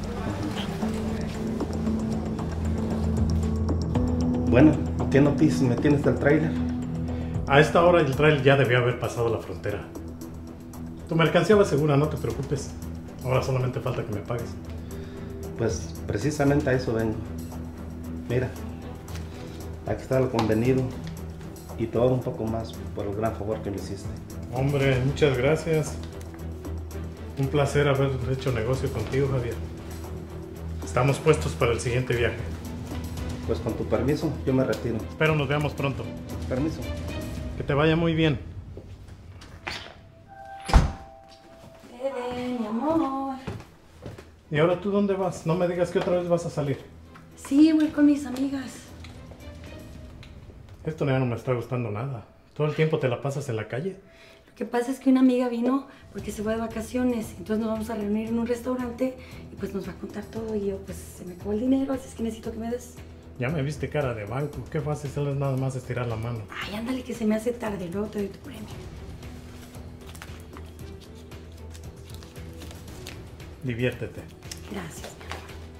Bueno, ¿qué noticias me tienes del tráiler? A esta hora el tráiler ya debió haber pasado la frontera. Tu mercancía va segura, no te preocupes. Ahora solamente falta que me pagues. Pues precisamente a eso vengo. Mira, aquí está lo convenido y todo un poco más por el gran favor que me hiciste. Hombre, muchas gracias. Un placer haber hecho negocio contigo, Javier. Estamos puestos para el siguiente viaje. Pues con tu permiso, yo me retiro. Espero nos veamos pronto. Permiso. Que te vaya muy bien. Mi amor. ¿Y ahora tú dónde vas? No me digas que otra vez vas a salir. Sí, voy con mis amigas. Esto ya no me está gustando nada. ¿Todo el tiempo te la pasas en la calle? Lo que pasa es que una amiga vino porque se fue de vacaciones. Entonces nos vamos a reunir en un restaurante y pues nos va a contar todo. Y yo pues se me acabó el dinero, así es que necesito que me des. Ya me viste cara de banco. Qué fácil es nada más estirar la mano. Ay, ándale que se me hace tarde. Luego te doy tu premio. Diviértete. Gracias, mi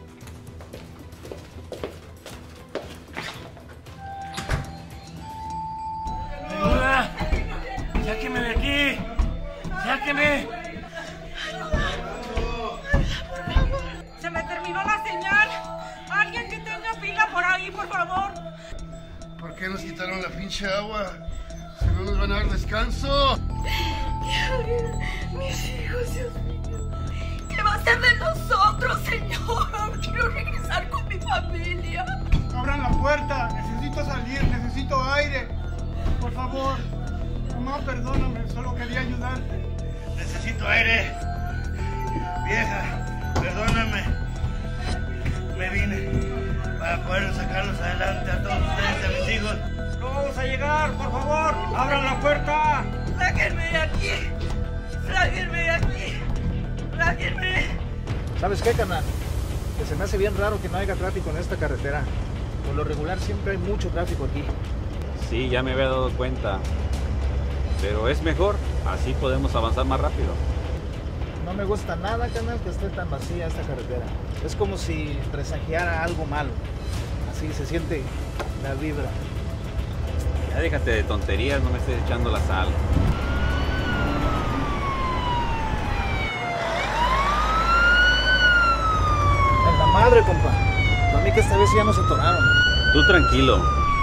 amor. ¡Ayuda! ¡Sáqueme de aquí! ¡Sáqueme! Se me terminó la señal. Alguien que tenga pila por ahí, por favor. ¿Por qué nos quitaron la pinche agua? Si no nos van a dar descanso. Mis hijos, Dios mío. ¿Qué va a ser de nosotros, señor? Quiero regresar con mi familia. Abran la puerta. Necesito salir. Necesito aire. Por favor. Mamá, perdóname. Solo quería ayudarte. Necesito aire. Vieja, perdóname. Me vine para poder sacarlos adelante a todos ustedes y a mis hijos. ¡No vamos a llegar, por favor! ¡Abran la puerta! ¡Sáquenme de aquí! ¡Sáquenme de aquí! ¡Sáquenme! ¿Sabes qué, carnal? Que se me hace bien raro que no haya tráfico en esta carretera. Por lo regular siempre hay mucho tráfico aquí. Sí, ya me había dado cuenta. Pero es mejor, así podemos avanzar más rápido. No me gusta nada, carnal, que esté tan vacía esta carretera. Es como si presagiara algo malo. Así se siente la vibra. Ya déjate de tonterías, no me estés echando la sal. En la madre, compa. Para mí que esta vez ya nos atoraron. Tú tranquilo.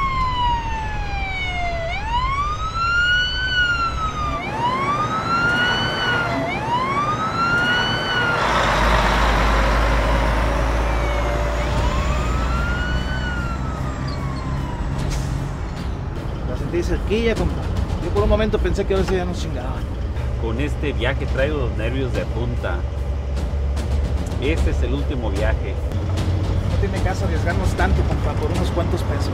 La sentí cerquilla, compa. Yo por un momento pensé que ahora sí ya nos chingaban. Con este viaje traigo los nervios de punta. Este es el último viaje. No tiene caso arriesgarnos tanto, compa, por unos cuantos pesos.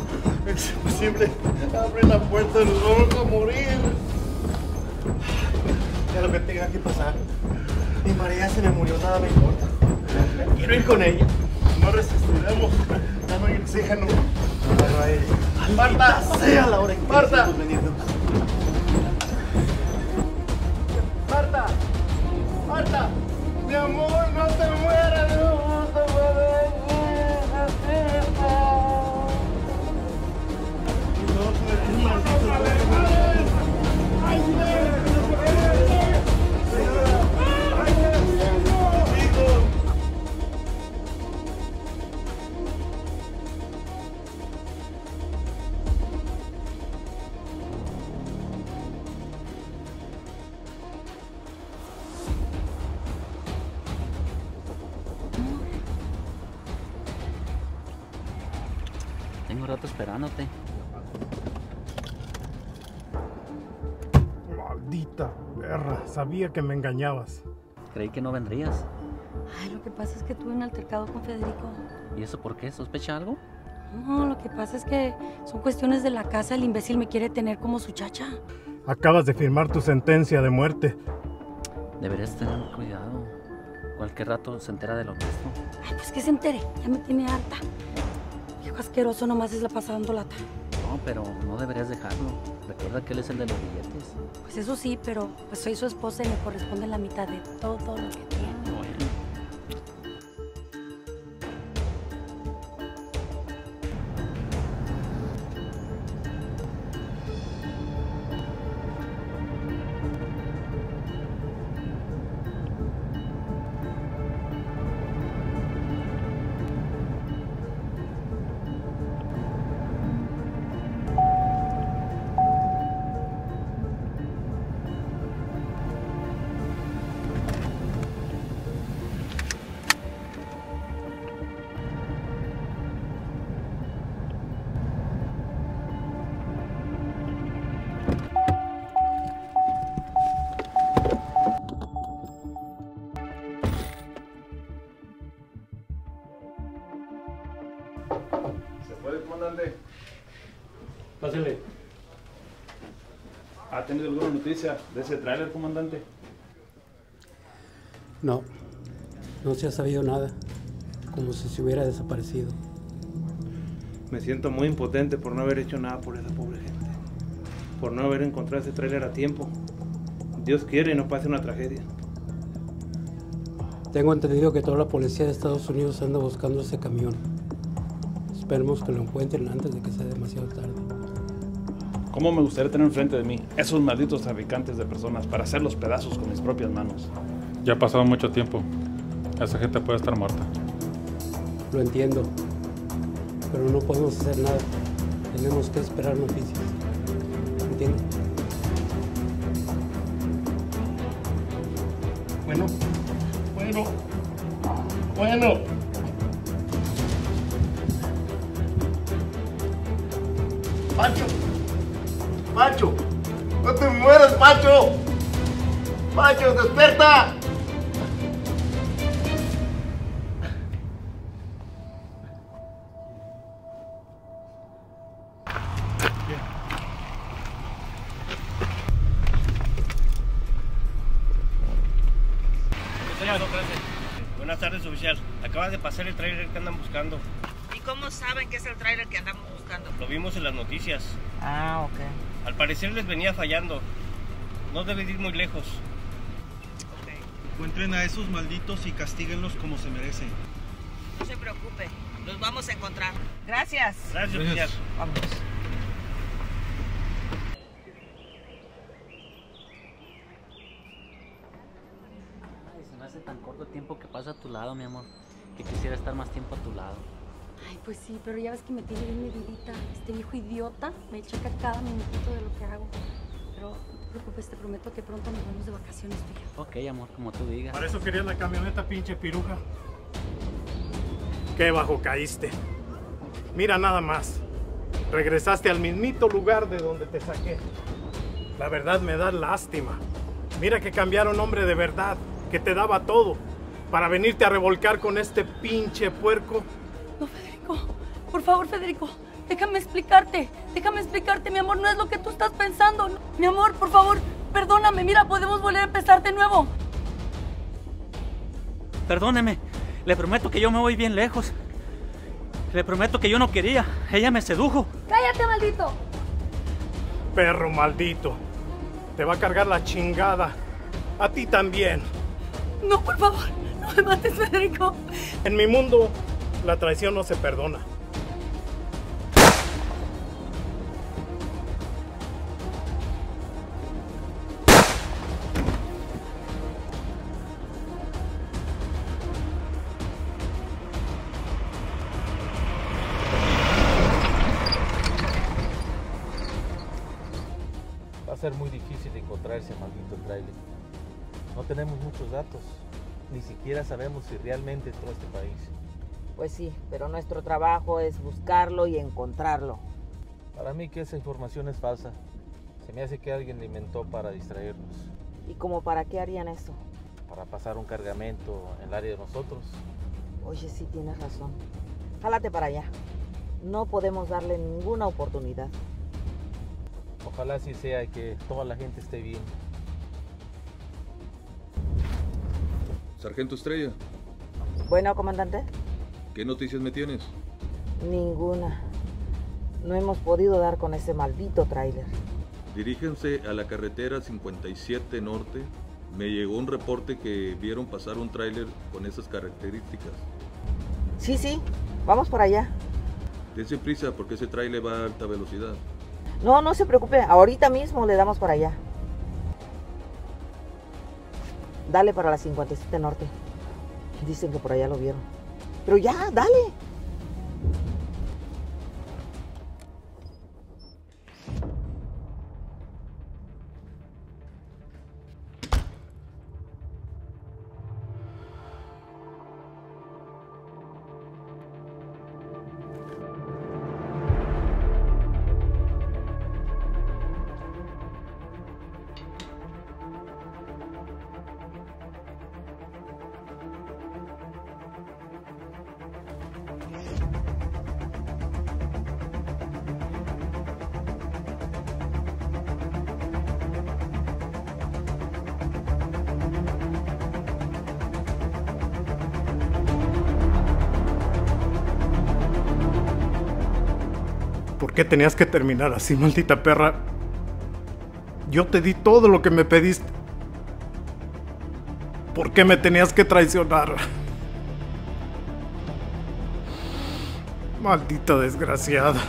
Es imposible. Abre la puerta, nos vamos a morir. pase lo que tenga que pasar. Mi María se me murió, nada me importa. Quiero ir con ella. No resistiremos. Ya no hay oxígeno. Marta, sea la hora en que Marta. venirnos. Marta, Marta, mi amor, no te mueras, no te mueras. Tengo rato esperándote. Maldita perra, sabía que me engañabas. Creí que no vendrías. Ay, lo que pasa es que tuve un altercado con Federico. ¿Y eso por qué? ¿Sospecha algo? No, lo que pasa es que son cuestiones de la casa. El imbécil me quiere tener como su chacha. Acabas de firmar tu sentencia de muerte. Deberías tener cuidado. Cualquier rato se entera de lo nuestro. Ay, pues que se entere. Ya me tiene harta. Viejo asqueroso, nomás es la pasa dando lata. No, pero no deberías dejarlo. Recuerda que él es el de los billetes. Pues eso sí, pero pues soy su esposa y me corresponde la mitad de todo lo que tiene. Bueno. ¿Se puede, comandante? Pásale. ¿Ha tenido alguna noticia de ese tráiler, comandante? No, no se ha sabido nada. Como si se hubiera desaparecido. Me siento muy impotente por no haber hecho nada por esa pobre gente. Por no haber encontrado ese tráiler a tiempo. Dios quiere y no pase una tragedia. Tengo entendido que toda la policía de Estados Unidos anda buscando ese camión. Esperemos que lo encuentren antes de que sea demasiado tarde. ¿Cómo me gustaría tener enfrente de mí esos malditos traficantes de personas para hacerlos pedazos con mis propias manos? Ya ha pasado mucho tiempo. Esa gente puede estar muerta. Lo entiendo, pero no podemos hacer nada. Tenemos que esperar noticias. ¿Entiendes? Bueno. Pacho, no te mueras, Pacho. Pacho, despierta. Buenas tardes, oficial. Acaba de pasar el tráiler que andan buscando. ¿Y cómo saben que es el tráiler que andamos buscando? Lo vimos en las noticias. Ah, ok. Al parecer les venía fallando. No debe ir muy lejos. Encuentren a esos malditos y castíguenlos como se merecen. No se preocupe, los vamos a encontrar. Gracias. Gracias, oficial. Vamos. Ay, se me hace tan corto el tiempo que pasa a tu lado, mi amor, que quisiera estar más tiempo a tu lado. Ay, pues sí, pero ya ves que me tiene bien medidita. Este viejo idiota me checa cada minutito de lo que hago. Pero no te preocupes, te prometo que pronto nos vamos de vacaciones tú y yo. Ok, amor, como tú digas. ¿Para eso querías la camioneta, pinche piruja? Qué bajo caíste. Mira nada más. Regresaste al mismito lugar de donde te saqué. La verdad me da lástima. Mira que cambiaron hombre de verdad, que te daba todo, para venirte a revolcar con este pinche puerco. No, Federico, por favor, Federico, déjame explicarte, mi amor, no es lo que tú estás pensando. Mi amor, por favor, perdóname. Mira, podemos volver a empezar de nuevo. Perdóneme. Le prometo que yo me voy bien lejos. Le prometo que yo no quería. Ella me sedujo. ¡Cállate, maldito! Perro maldito. Te va a cargar la chingada. A ti también. No, por favor. No me mates, Federico. En mi mundo, la traición no se perdona. Va a ser muy difícil encontrar ese maldito tráiler. No tenemos muchos datos. Ni siquiera sabemos si realmente entró a este país. Pues sí, pero nuestro trabajo es buscarlo y encontrarlo. Para mí que esa información es falsa. Se me hace que alguien la inventó para distraernos. ¿Y como para qué harían eso? Para pasar un cargamento en el área de nosotros. Oye, sí tienes razón. Jálate para allá. No podemos darle ninguna oportunidad. Ojalá así sea y que toda la gente esté bien. Sargento Estrella. Bueno, comandante. ¿Qué noticias me tienes? Ninguna. No hemos podido dar con ese maldito tráiler. Diríjense a la carretera 57 Norte. Me llegó un reporte que vieron pasar un tráiler con esas características. Sí, vamos para allá. Dense prisa porque ese tráiler va a alta velocidad. No se preocupe, ahorita mismo le damos para allá. Dale para la 57 Norte. Dicen que por allá lo vieron. Pero ya, dale. ¿Por qué tenías que terminar así, maldita perra? Yo te di todo lo que me pediste. ¿Por qué me tenías que traicionar? Maldita desgraciada.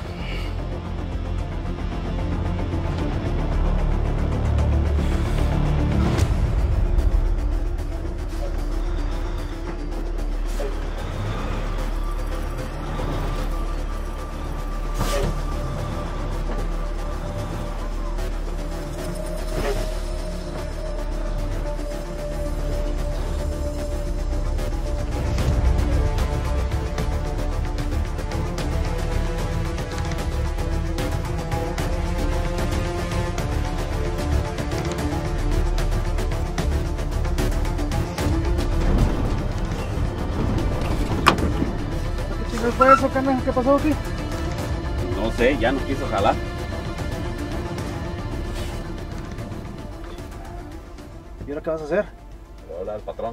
¿Qué fue eso, carnal? ¿Qué pasó aquí? No sé, ya no quiso jalar. ¿Y ahora qué vas a hacer? Hola al patrón.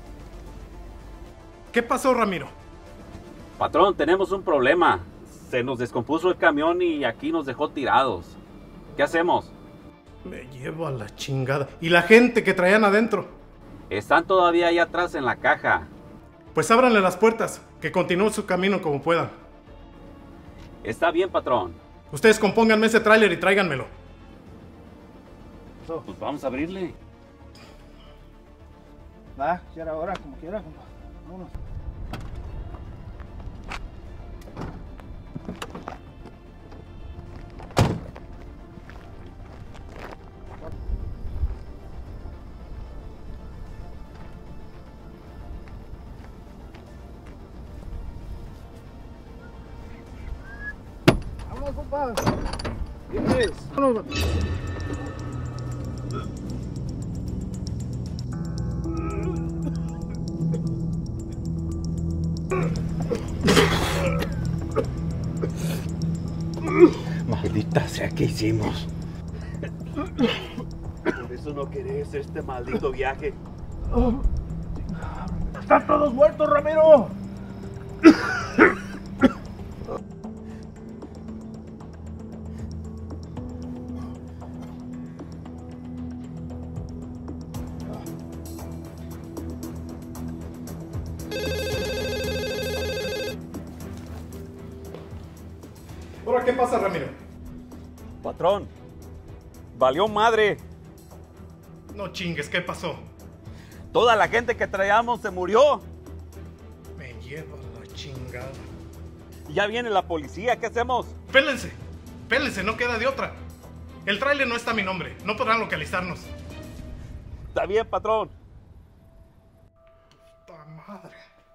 ¿Qué pasó, Ramiro? Patrón, tenemos un problema. Se nos descompuso el camión y aquí nos dejó tirados. ¿Qué hacemos? Me llevo a la chingada. ¿Y la gente que traían adentro? Están todavía ahí atrás en la caja. Pues ábranle las puertas, que continúen su camino como puedan. Está bien, patrón. Ustedes compónganme ese tráiler y tráiganmelo. Pues vamos a abrirle. Va, ya era hora, como quiera, compa. Vámonos. Vámonos, compa. Vienes. Vámonos. Maldita sea, ¿qué hicimos? ¿Acaso no querés este maldito viaje? ¡Están todos muertos, Ramiro! ¿Ahora qué pasa, Ramiro? Patrón, valió madre. No chingues, ¿qué pasó? Toda la gente que traíamos se murió. Me llevo la chingada. Ya viene la policía, ¿qué hacemos? Pélense, pélense, no queda de otra. El tráiler no está a mi nombre, no podrán localizarnos. Está bien, patrón. ¡Puta madre!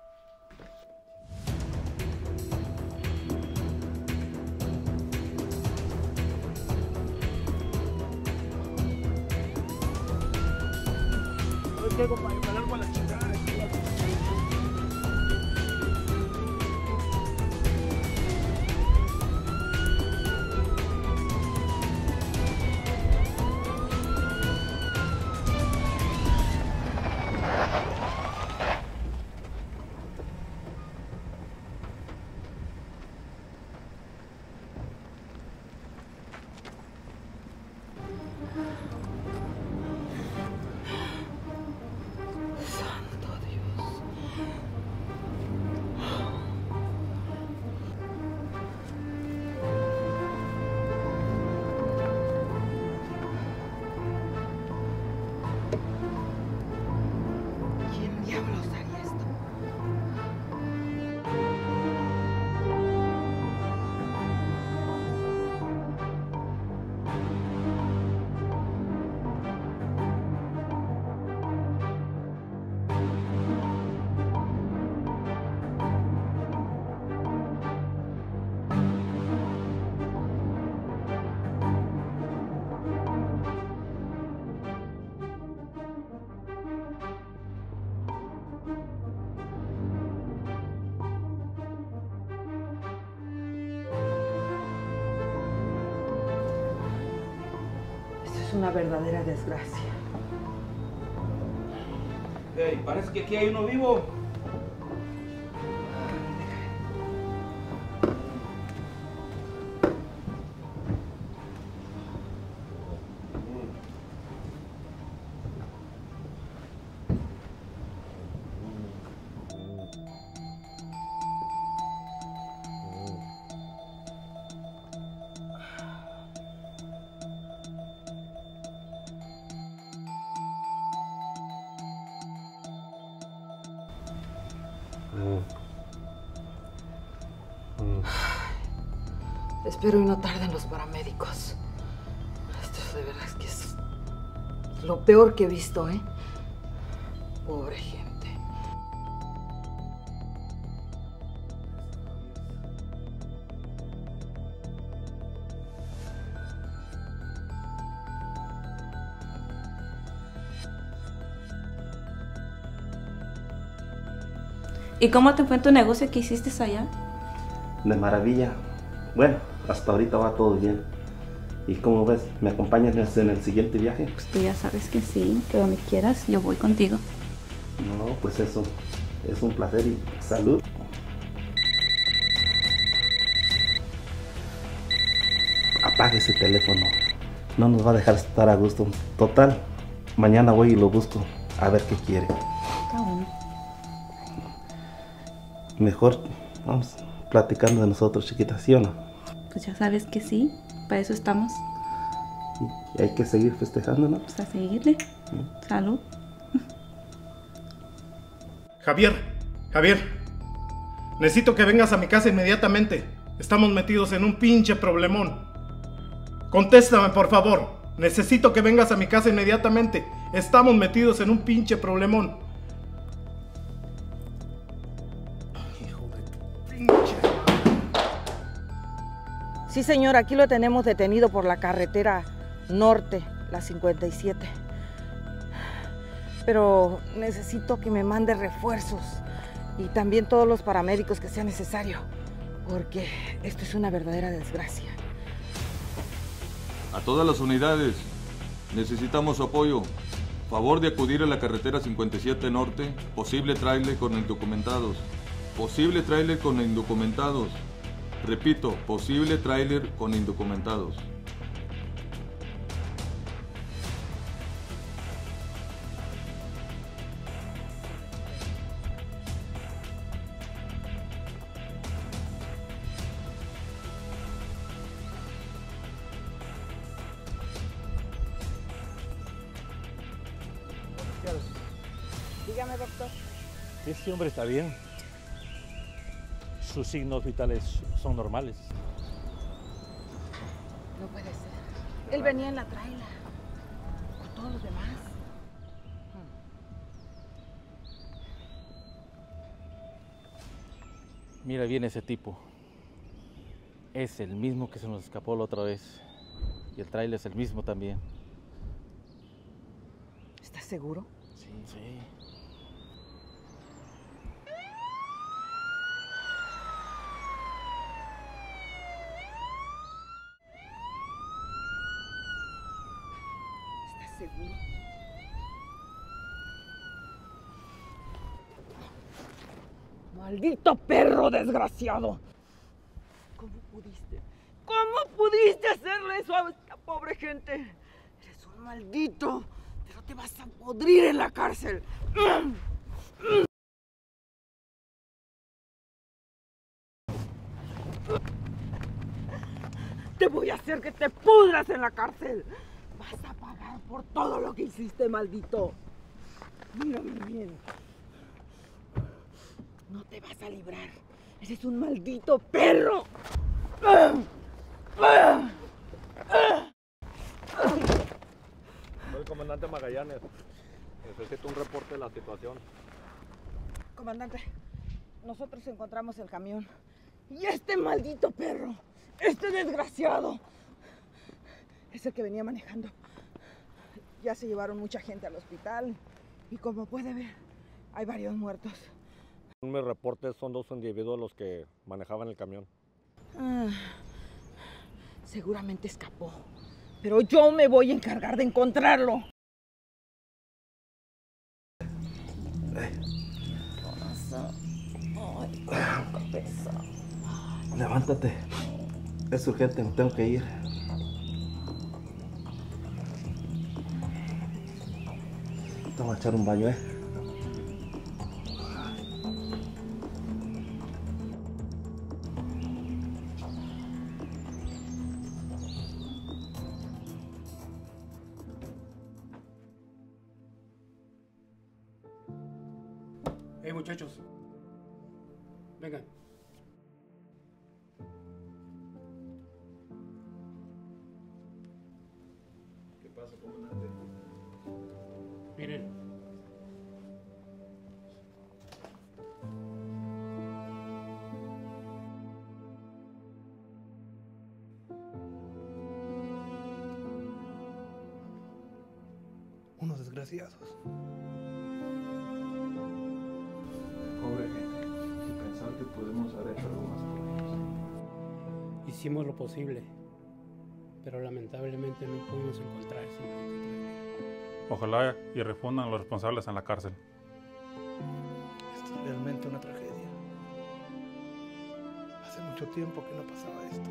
Luego para largo a la chingada. Es una verdadera desgracia. Hey, parece que aquí hay uno vivo. Espero y no tarden los paramédicos. Esto de verdad es que es lo peor que he visto, ¿eh? Pobre gente. ¿Y cómo te fue en tu negocio que hiciste allá? De maravilla. Bueno, hasta ahorita va todo bien. ¿Y cómo ves? ¿Me acompañas en el siguiente viaje? Pues tú ya sabes que sí, que donde quieras, yo voy contigo. No, pues eso es un placer y salud. Apague ese teléfono. No nos va a dejar estar a gusto. Total, mañana voy y lo busco a ver qué quiere. Está bueno. Mejor vamos platicando de nosotros, chiquita, ¿sí o no? Pues ya sabes que sí, para eso estamos. Y hay que seguir festejando, ¿no? Pues a seguirle. Salud. Javier, necesito que vengas a mi casa inmediatamente. Estamos metidos en un pinche problemón. Contéstame, por favor. Necesito que vengas a mi casa inmediatamente. Estamos metidos en un pinche problemón. Hijo de pinche. Sí, señor, aquí lo tenemos detenido por la carretera norte, la 57. Pero necesito que me mande refuerzos y también todos los paramédicos que sea necesario, porque esto es una verdadera desgracia. A todas las unidades, Necesitamos su apoyo. Favor de acudir a la carretera 57 Norte, posible tráiler con indocumentados. Posible tráiler con indocumentados. Repito, posible tráiler con indocumentados. Dígame, doctor. Este hombre está bien. Sus signos vitales son normales. No puede ser. Él venía en la traila con todos los demás. Mira bien ese tipo. Es el mismo que se nos escapó la otra vez. Y el trailer es el mismo también. ¿Estás seguro? Sí, sí. ¿Estás seguro? ¡Maldito perro desgraciado! ¿Cómo pudiste? ¿Cómo pudiste hacerle eso a esta pobre gente? Eres un maldito, pero te vas a podrir en la cárcel. Te voy a hacer que te pudras en la cárcel. Vas a pagar por todo lo que hiciste, maldito. Mírame bien. No te vas a librar. Eres un maldito perro. Soy el comandante Magallanes. Necesito un reporte de la situación. Comandante, nosotros encontramos el camión. Y este maldito perro, este desgraciado, es el que venía manejando. Ya se llevaron mucha gente al hospital. Y como puede ver, hay varios muertos. Mis reportes son 2 individuos los que manejaban el camión. Seguramente escapó. Pero yo me voy a encargar de encontrarlo. Ay, cabeza. Levántate. Es urgente, me tengo que ir. Te voy a echar un baño, Hey, muchachos. Vengan. ¿Qué pasa, comandante? Miren. Unos desgraciados. Pobre gente, sin pensar que podemos haber hecho algo más por ellos. Hicimos lo posible, pero lamentablemente no pudimos encontrar ese maldito trailer. Ojalá y respondan los responsables en la cárcel. Esto es realmente una tragedia. Hace mucho tiempo que no pasaba esto.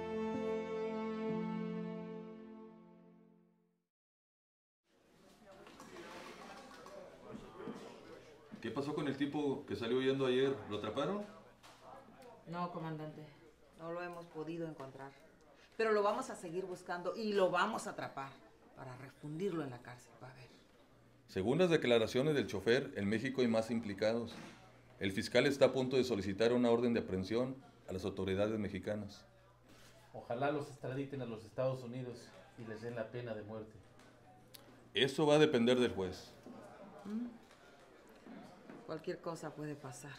¿Qué pasó con el tipo que salió huyendo ayer? ¿Lo atraparon? No, comandante. No lo hemos podido encontrar. Pero lo vamos a seguir buscando y lo vamos a atrapar para refundirlo en la cárcel. Va a ver. Según las declaraciones del chofer, en México hay más implicados. El fiscal está a punto de solicitar una orden de aprehensión a las autoridades mexicanas. Ojalá los extraditen a los Estados Unidos y les den la pena de muerte. Eso va a depender del juez. Cualquier cosa puede pasar.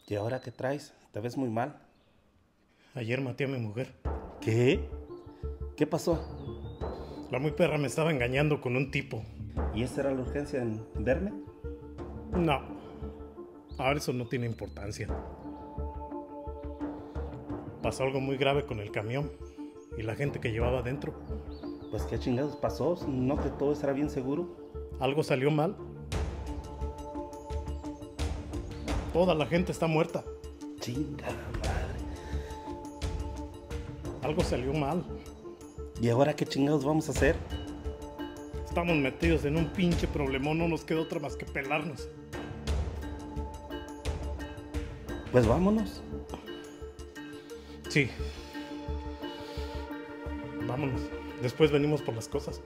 ¿Y ahora qué traes? Te ves muy mal. Ayer maté a mi mujer. ¿Qué? ¿Qué pasó? La muy perra me estaba engañando con un tipo. ¿Y esa era la urgencia en verme? No. Ahora eso no tiene importancia. Pasó algo muy grave con el camión y la gente que llevaba adentro. Pues qué chingados pasó, ¿no que todo estará bien seguro? Algo salió mal. Toda la gente está muerta. Chinga madre. Algo salió mal. ¿Y ahora qué chingados vamos a hacer? Estamos metidos en un pinche problemón, no nos queda otra más que pelarnos. Pues vámonos. Sí. Vámonos. Después venimos por las cosas.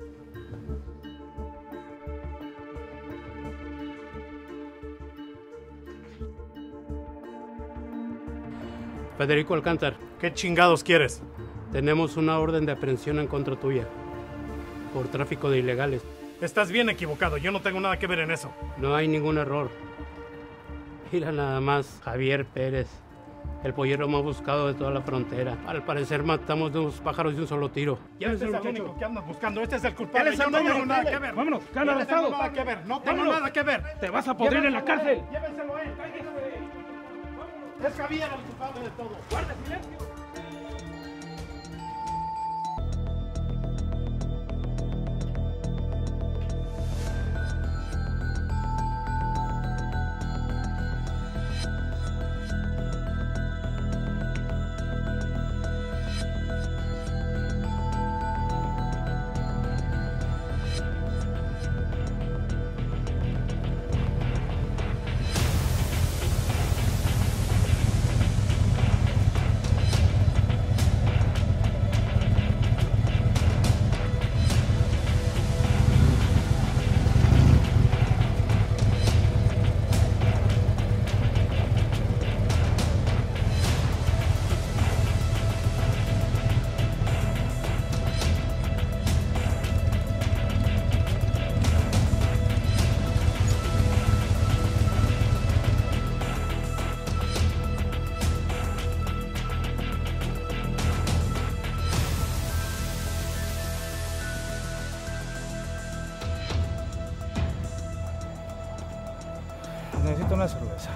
Federico Alcántar. ¿Qué chingados quieres? Tenemos una orden de aprehensión en contra tuya por tráfico de ilegales. Estás bien equivocado, yo no tengo nada que ver en eso. No hay ningún error. Mira nada más, Javier Pérez, el pollero más buscado de toda la frontera. Al parecer matamos dos pájaros de un solo tiro. Este es el único que andas buscando, este es el culpable. Él es el Yo no dueño tengo del nada trailer. que ver. Vámonos, gana el Yo no Estado. tengo nada que ver, no tengo Vámonos. nada que ver. Te vas a podrir en la cárcel. Llévenselo a él. Es Javier el culpable de todo. Guarda silencio. Necesito una cerveza.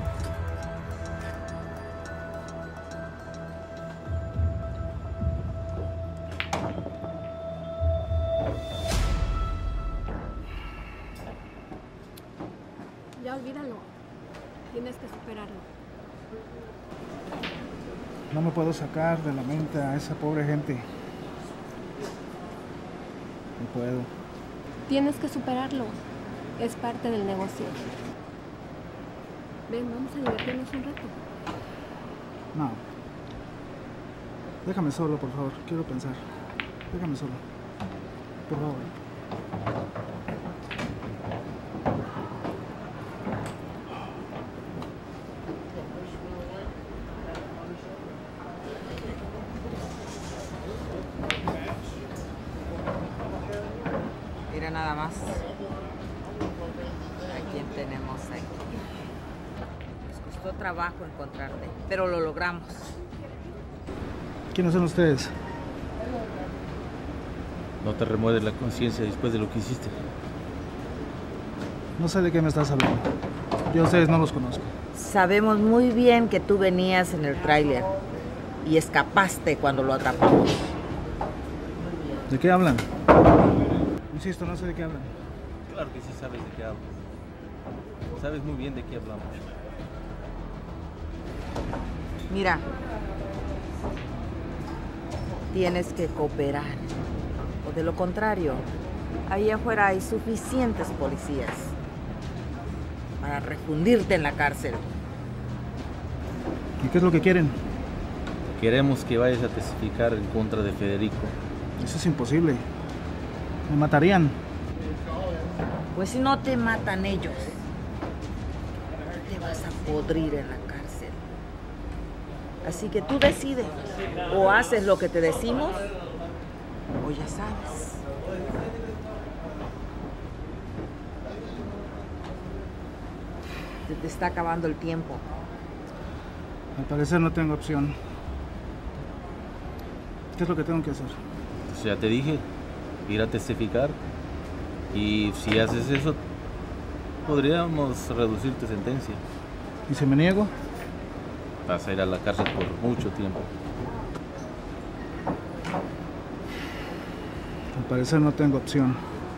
Ya olvídalo. Tienes que superarlo. No me puedo sacar de la mente a esa pobre gente. No puedo. Tienes que superarlo. Es parte del negocio. Ven, vamos a divertirnos un rato. No. Déjame solo, por favor. Quiero pensar. Déjame solo. Por favor. Mira nada más. ¿A quién tenemos aquí? Nos costó trabajo encontrarte, pero lo logramos. ¿Quiénes son ustedes? No te remueves la conciencia después de lo que hiciste. No sé de qué me estás hablando. Yo a ustedes no los conozco. Sabemos muy bien que tú venías en el tráiler y escapaste cuando lo atrapamos. ¿De qué hablan? Insisto, no sé de qué hablan. Claro que sí sabes de qué hablas. Sabes muy bien de qué hablamos. Mira, tienes que cooperar. O de lo contrario, ahí afuera hay suficientes policías para refundirte en la cárcel. ¿Y qué es lo que quieren? Queremos que vayas a testificar en contra de Federico. Eso es imposible. Me matarían. Pues si no te matan ellos, te vas a podrir en la cárcel. Así que tú decides, o haces lo que te decimos, o ya sabes. Se te está acabando el tiempo. Al parecer no tengo opción. ¿Qué es lo que tengo que hacer? Pues ya te dije, ir a testificar. Y si haces eso, podríamos reducir tu sentencia. ¿Y si me niego? Vas a ir a la cárcel por mucho tiempo. Al parecer no tengo opción.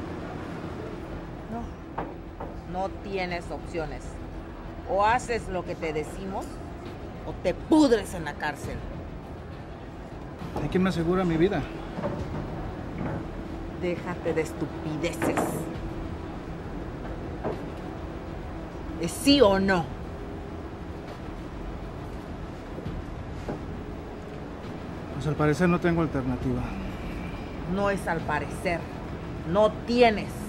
No tienes opciones. O haces lo que te decimos, o te pudres en la cárcel. ¿Hay quien me asegura mi vida? Déjate de estupideces. ¿Es sí o no? Pues al parecer no tengo alternativa. No es al parecer. No tienes.